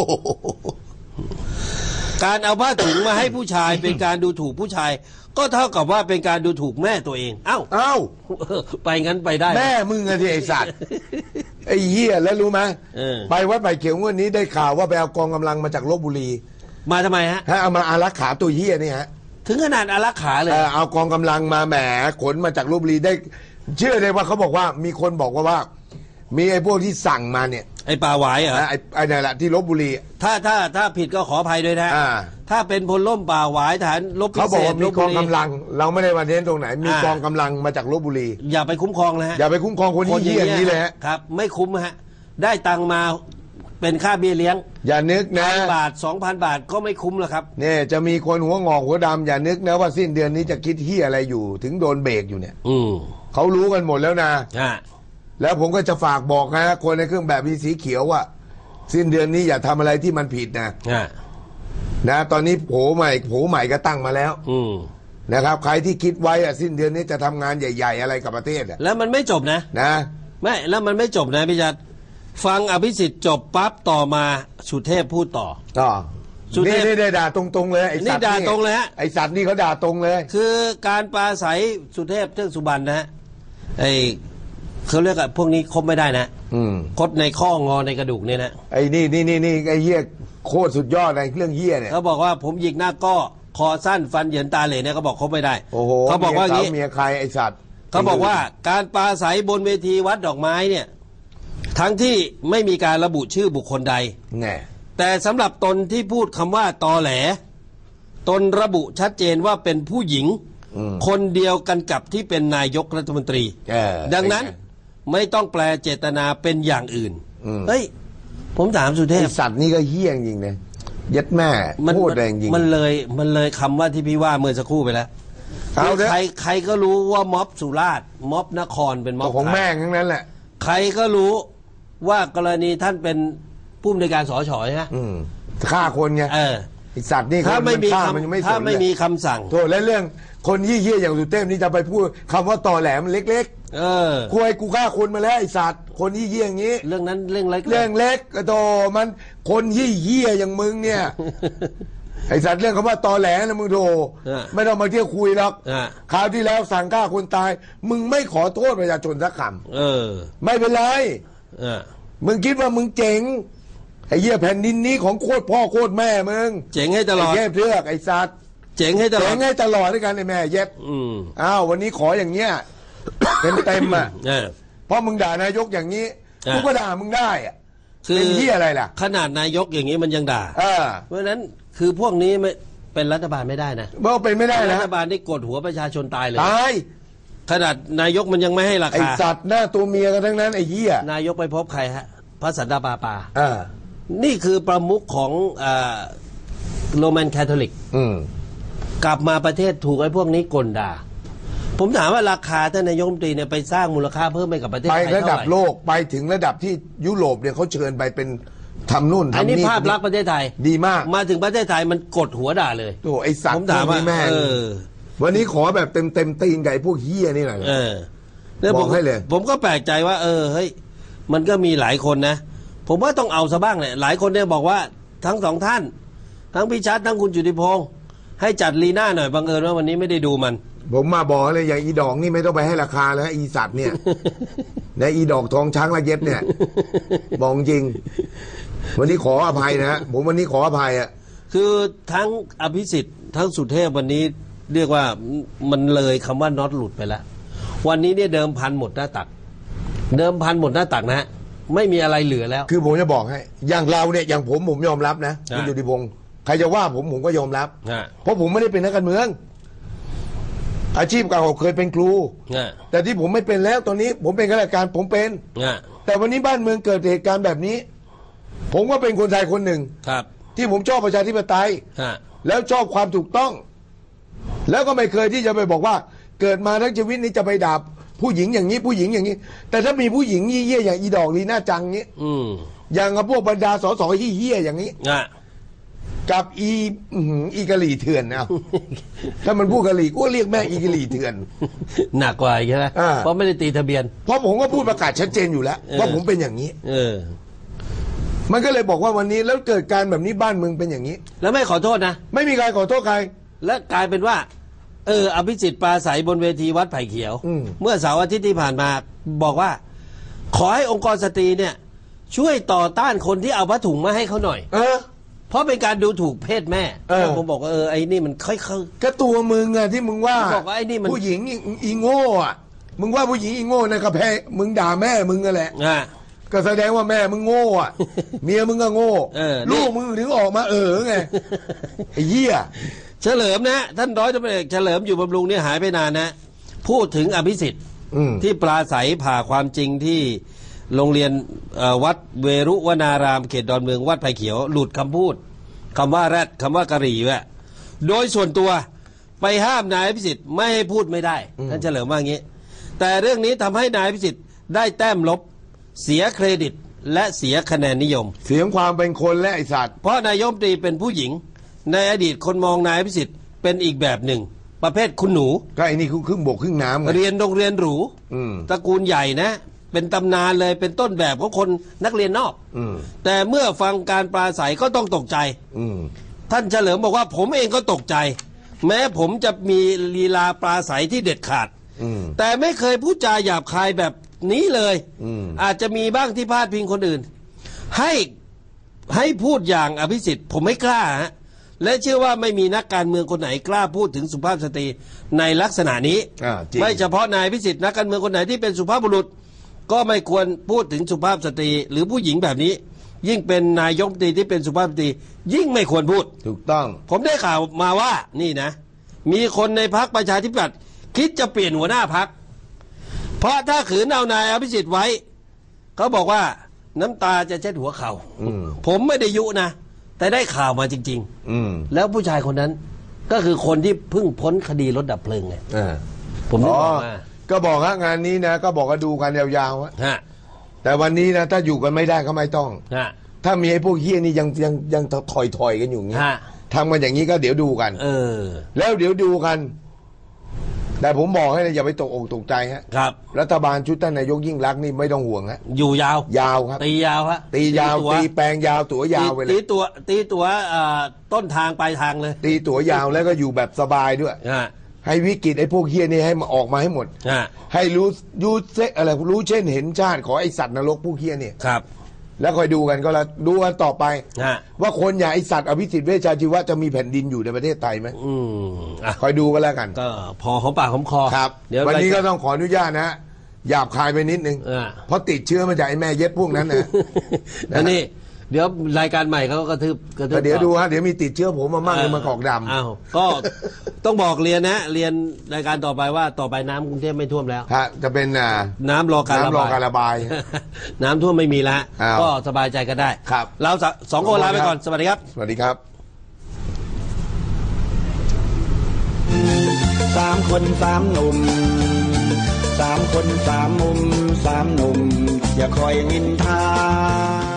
การเอาผ้าถุงมาให้ผู้ชายเป็นการดูถูกผู้ชายก็เท่ากับว่าเป็นการดูถูกแม่ตัวเองเอ้าเอ้าไปงั้นไปได้แม่มึงอะที่ไอสัตว์ไอ้เหี้ยแล้วรู้ไหมไปวัดไผ่เขียวงวดนี้ได้ข่าวว่าไปเอากองกำลังมาจากลพบุรีมาทำไมฮะฮะเอามาอารักขาตัวเหี้ยนี่ฮะถึงขนาดอารักขาเลยเอากองกำลังมาแหมขนมาจากลพบุรีได้เชื่อเลยว่าเขาบอกว่ามีคนบอกว่าว่ามีไอ้พวกที่สั่งมาเนี่ยไอ้ปลาหวายเหรอไอ้ไอ้นี่แหละที่ลพบุรีถ้าถ้าถ้าผิดก็ขออภัยด้วยนะถ้าเป็นพลล่มป่าหวายฐานลบพิเศษเขาบอกว่ามีกองกำลังเราไม่ได้มาเน้นตรงไหนมีกองกำลังมาจากลพบุรีอย่าไปคุ้มครองนะฮะอย่าไปคุ้มครองคนที่เหี้ยนี้เลยฮะครับไม่คุ้มฮะได้ตังมาเป็นค่าเบี้ยเลี้ยงอย่านึกนะบาทสองพันบาทก็ไม่คุ้มหรอกครับเนี่ยจะมีคนหัวงอกหัวดำอย่านึกนะว่าสิ้นเดือนนี้จะคิดเหี้ยอะไรอยู่ถึงโดนเบรกอยู่เนี่ยอืเขารู้กันหมดแล้วนะแล้วผมก็จะฝากบอกนะคนในเครื่องแบบมีสีเขียวว่าสิ้นเดือนนี้อย่าทำอะไรที่มันผิดนะนะตอนนี้โผใหม่โผใหม่ก็ตั้งมาแล้วนะครับใครที่คิดไว้อะสิ้นเดือนนี้จะทำงานใหญ่ๆอะไรกับประเทศอะแล้วมันไม่จบนะนะไม่แล้วมันไม่จบนะพี่จัดฟังอภิสิทธิ์จบปั๊บต่อมาสุเทพพูดต่อต่อนี่นี่ได้ด่าตรงๆเลยไอ้สัตว์นี่ด่าตรงเลยฮะไอ้สัตว์นี่เขาด่าตรงเลยคือการปราศัยสุเทพเทือกสุบรรณนะฮะไอ้เขาเรียกอะพวกนี้คบไม่ได้นะคดในข้องอในกระดูกเนี่ยนะไอ้นี่นี่นี่นี่ไอ้เหี้ยโคตรสุดยอดในเรื่องเหี้ยเนี่ยเขาบอกว่าผมหยิกหน้าก็คอสั้นฟันเหยินตาเหล่เนี่ยเขาบอกคบไม่ได้เขาบอกว่างี้เมียใครไอ้สัตว์เขาบอกว่าการปราศัยบนเวทีวัดดอกไม้เนี่ยทั้งที่ไม่มีการระบุชื่อบุคคลใดแต่สำหรับตนที่พูดคำว่าตอแหลตนระบุชัดเจนว่าเป็นผู้หญิงคนเดียวกันกับที่เป็นนายกรัฐมนตรีดังนั้นไม่ต้องแปลเจตนาเป็นอย่างอื่นเฮ้ยผมถามสุเทพสัตว์นี่ก็เหี้ยงจริงเลยยัดแม่พูดแรงจริงมันเลยมันเลยคำว่าที่พี่ว่าเมื่อสักครู่ไปแล้วใครใครก็รู้ว่าม็อบสุราษฎร์ม็อบนครเป็นม็อบของแม่งทั้งนั้นแหละใครก็รู้ว่ากรณีท่านเป็นผู้อำนวยการสชใช่ไหมฆ่าคนไงไอสัตว์นี่ถ้าไม่มีคำถ้าไม่มีคำสั่งโทษและเรื่องคนยี่เยี่ยอย่างสุเทพนี่จะไปพูดคำว่าตอแหลมเล็กๆเออคุยกูฆ่าคนมาแล้วไอสัตว์คนยี่เยี่ยอย่างนี้เรื่องนั้นเรื่องเล็กเรื่องเล็กก็โตมันคนยี่เยี่ยอย่างมึงเนี่ยไอสัตว์เรื่องคำว่าตอแหลนะมึงโธไม่ต้องมาเที่ยวคุยหรอกคราวที่แล้วสั่งฆ่าคนตายมึงไม่ขอโทษประชาชนสักคำเออไม่เป็นไรมึงคิดว่ามึงเจ๋งไอ้เหี้ยแผ่นดินนี้ของโคตรพ่อโคตรแม่มึงเจ๋งให้ตลอดไอ้เย็บเลือกไอ้สัตว์เจ๋งให้ตลอดเจ๋งให้ตลอดด้วยกันไอ้แม่เย็บอ้าววันนี้ขออย่างเงี้ยเต็มเต็มอ่ะเพราะมึงด่านายกอย่างนี้กูก็ด่ามึงได้อ่ะเป็นเหี้ยอะไรล่ะขนาดนายกอย่างนี้มันยังด่าเพราะฉะนั้นคือพวกนี้ไม่เป็นรัฐบาลไม่ได้นะบอกเป็นไม่ได้นะรัฐบาลนี่กดหัวประชาชนตายเลยตายขนาดนายกมันยังไม่ให้ราคาไอ้สัตว์หน้าตัวเมียกันทั้งนั้นไอ้เหี้ยนายกไปพบใครฮะพระสันตะปาปานี่คือประมุขของโรมันคาทอลิกกลับมาประเทศถูกไอ้พวกนี้กลด่าผมถามว่าราคาท่านนายกรัฐมนตรีเนี่ยไปสร้างมูลค่าเพิ่มให้กับประเทศไทยไประดับโลกไปถึงระดับที่ยุโรปเนี่ยเขาเชิญไปเป็นทำนู่นทำนี่อันนี้ภาพลักษณ์ประเทศไทยดีมากมาถึงประเทศไทยมันกดหัวด่าเลยโอ้ไอสัตว์ผมถามว่าแม่วันนี้ขอแบบเต็มเต็มตีนไก่พวกเฮี้ยนี่หน่อยบอกให้เลยผมก็แปลกใจว่าเออเฮ้ยมันก็มีหลายคนนะผมว่าต้องเอาซะบ้างแหละหลายคนเนี่ยบอกว่าทั้งสองท่านทั้งพี่ชัดทั้งคุณจุติพงศ์ให้จัดลีน่าหน่อยบังเอิญว่าวันนี้ไม่ได้ดูมันผมมาบอกเลยอย่างอีดอกนี่ไม่ต้องไปให้ราคาแล้วอีสัตว์เนี่ยในอีดอกทองช้างละเย็ดเนี่ยบอกจริงวันนี้ขออภัยนะผมวันนี้ขออภัยอ่ะคือทั้งอภิสิทธิ์ทั้งสุเทพวันนี้เรียกว่ามันเลยคำว่าน็อตหลุดไปแล้ววันนี้เนี่ยเดิมพันหมดหน้าตักเดิมพันหมดหน้าตักนะไม่มีอะไรเหลือแล้วคือผมจะบอกให้อย่างเราเนี่ยอย่างผมผมยอมรับนะคุณจุติพงศ์ใครจะว่าผมผมก็ยอมรับเพราะผมไม่ได้เป็นนักการเมืองอาชีพเก่าเคยเป็นครูแต่ที่ผมไม่เป็นแล้วตอนนี้ผมเป็นข้าราชการผมเป็นแต่วันนี้บ้านเมืองเกิดเหตุการณ์แบบนี้ผมก็เป็นคนไทยคนหนึ่งที่ผมชอบประชาธิปไตยแล้วชอบความถูกต้องแล้วก็ไม่เคยที่จะไปบอกว่าเกิดมาทั้งชีวิตนี้จะไปด่าผู้หญิงอย่างนี้ผู้หญิงอย่างนี้แต่ถ้ามีผู้หญิงเยี่ยอย่างอีดอกลีน่าจังนี้อย่างกับพวกบรรดาสสเยี่ยอย่างนี้กับอีอีกะหลี่เถื่อนเอาถ้ามันพูดกะหลี่ก็เรียกแม่อีกะหลี่เถื่อนหนักกว่าใช่ไหมเพราะไม่ได้ตีทะเบียนเพราะผมก็พูดประกาศชัดเจนอยู่แล้วว่าผมเป็นอย่างนี้เออมันก็เลยบอกว่าวันนี้แล้วเกิดการแบบนี้บ้านเมืองเป็นอย่างนี้แล้วไม่ขอโทษนะไม่มีใครขอโทษใครและกลายเป็นว่าเอออภิสิทธิ์ปราศัยบนเวทีวัดไผ่เขียวเมื่อเสาร์อาทิตย์ที่ผ่านมาบอกว่าขอให้องค์กรสตรีเนี่ยช่วยต่อต้านคนที่เอาผ้าถุงมาให้เขาหน่อยเออเพราะเป็นการดูถูกเพศแม่ผมบอกว่าเออไอ้นี่มันค่อยๆก็ตัวมึงอะที่มึงว่าบอกว่าไอ้นี่มันผู้หญิงอีโง่อะมึงว่าผู้หญิงอีโง่นะกระแพมึงด่าแม่มึงนั่นแหละก็แสดงว่าแม่มึงโง่อะเมียมึงก็โง่ลูกมึงถึงออกมาเออไงไอ้เหี้ยเฉลิมนะท่านร้อยตำรวจเอกเฉลิมอยู่บำรุงเนี่ยหายไปนานนะพูดถึงอภิสิทธิ์ที่ปราศัยผ่าความจริงที่โรงเรียนวัดเวรุวนารามเขตดอนเมืองวัดไผ่เขียวหลุดคำพูดคำว่าแรดคำว่ากะหรี่แวะโดยส่วนตัวไปห้ามนายอภิสิทธิ์ไม่ให้พูดไม่ได้ท่านเฉลิมว่างี้แต่เรื่องนี้ทำให้นายอภิสิทธิ์ได้แต้มลบเสียเครดิตและเสียคะแนนนิยมเสียงความเป็นคนและไอสัตว์เพราะนายกรัฐมนตรีเป็นผู้หญิงในอดีตคนมองนายอภิสิทธิ์เป็นอีกแบบหนึ่งประเภทคุณหนูก็ไอ้นี่ครึ่งบกครึ่งน้ำเรียนโรงเรียนหรูตระกูลใหญ่นะเป็นตำนานเลยเป็นต้นแบบของคนนักเรียนนอกแต่เมื่อฟังการปราศัยก็ต้องตกใจท่านเฉลิมบอกว่าผมเองก็ตกใจแม้ผมจะมีลีลาปราศัยที่เด็ดขาดแต่ไม่เคยพูดจาหยาบคายแบบนี้เลยอาจจะมีบ้างที่พาดพิงคนอื่นให้ให้พูดอย่างอภิสิทธิ์ผมไม่กล้าฮะและเชื่อว่าไม่มีนักการเมืองคนไหนกล้าพูดถึงสุภาพสตรีในลักษณะนี้ไม่เฉพาะนายอภิสิทธิ์นักการเมืองคนไหนที่เป็นสุภาพบุรุษก็ไม่ควรพูดถึงสุภาพสตรีหรือผู้หญิงแบบนี้ยิ่งเป็นนายกรัฐมนตรีที่เป็นสุภาพสตรียิ่งไม่ควรพูดถูกต้องผมได้ข่าวมาว่านี่นะมีคนในพรรคประชาธิปัตย์คิดจะเปลี่ยนหัวหน้าพรรคเพราะถ้าขืนเอานายอภิสิทธิ์ไว้เขาบอกว่าน้ำตาจะเช็ดหัวเขา่าผมไม่ได้ยุนะแต่ได้ข่าวมาจริงๆแล้วผู้ชายคนนั้นก็คือคนที่เพิ่งพ้นคดีรถดับเพลิงไงผมได้บอกมาก็บอกว่างานนี้นะก็บอกว่าดูกันยาวๆฮะแต่วันนี้นะถ้าอยู่กันไม่ได้ก็ไม่ต้องถ้ามีไอ้พวกเฮี้ยนี่ยังยังยังถอยถอยกันอยู่อย่างนี้ทำกันอย่างนี้ก็เดี๋ยวดูกันเออแล้วเดี๋ยวดูกันแต่ผมบอกให้นะอย่าไปตกอกตกใจฮะครับรัฐบาลชุดท่านนายกยิ่งรักษณ์นี่ไม่ต้องห่วงฮะอยู่ยาวยาวครับตียาวฮะตียาวตีแปลงยาวตัวยาวไปเลยตีตัวตีตัวต้นทางปลายทางเลยตีตัวยาวแล้วก็อยู่แบบสบายด้วยให้วิกฤตไอ้พวกเฮี้ยนี่ให้มาออกมาให้หมดให้รู้รู้เช่อะไรรู้เช่นเห็นชาติขอไอ้สัตว์นรกพวกเฮี้ยนี่ครับแล้วคอยดูกันก็แล้วดูกันต่อไปว่าคนอย่างไอสัตว์อภิสิทธิ์เวชชาชีวะจะมีแผ่นดินอยู่ในประเทศไทยไหมอืมคอยดูกันแล้วกันก็พอหอมปากหอมคอครับวันนี้ก็ต้องขออนุญาตนะหยาบคายไปนิดนึงเพราะติดเชื้อมาจากไอ้แม่เย็ดพวกนั้นนะอันนี้เดี๋ยวรายการใหม่เขาก็กระทืบกระทืบเดี๋ยวดูฮะเดี๋ยวมีติดเชื้อผมมามั่งเลยมาขอกดำอ้าวก็ต้องบอกเรียนนะเรียนรายการต่อไปว่าต่อไปน้ำกรุงเทพไม่ท่วมแล้วฮะจะเป็นน้ำรอการระบายระบายน้ำท่วมไม่มีแล้วก็สบายใจกันได้ครับเราสองคนลาไปก่อนสวัสดีครับสวัสดีครับสามคนสามหนุ่มสามคนสามมุมสามหนุ่มอย่าคอยนินทา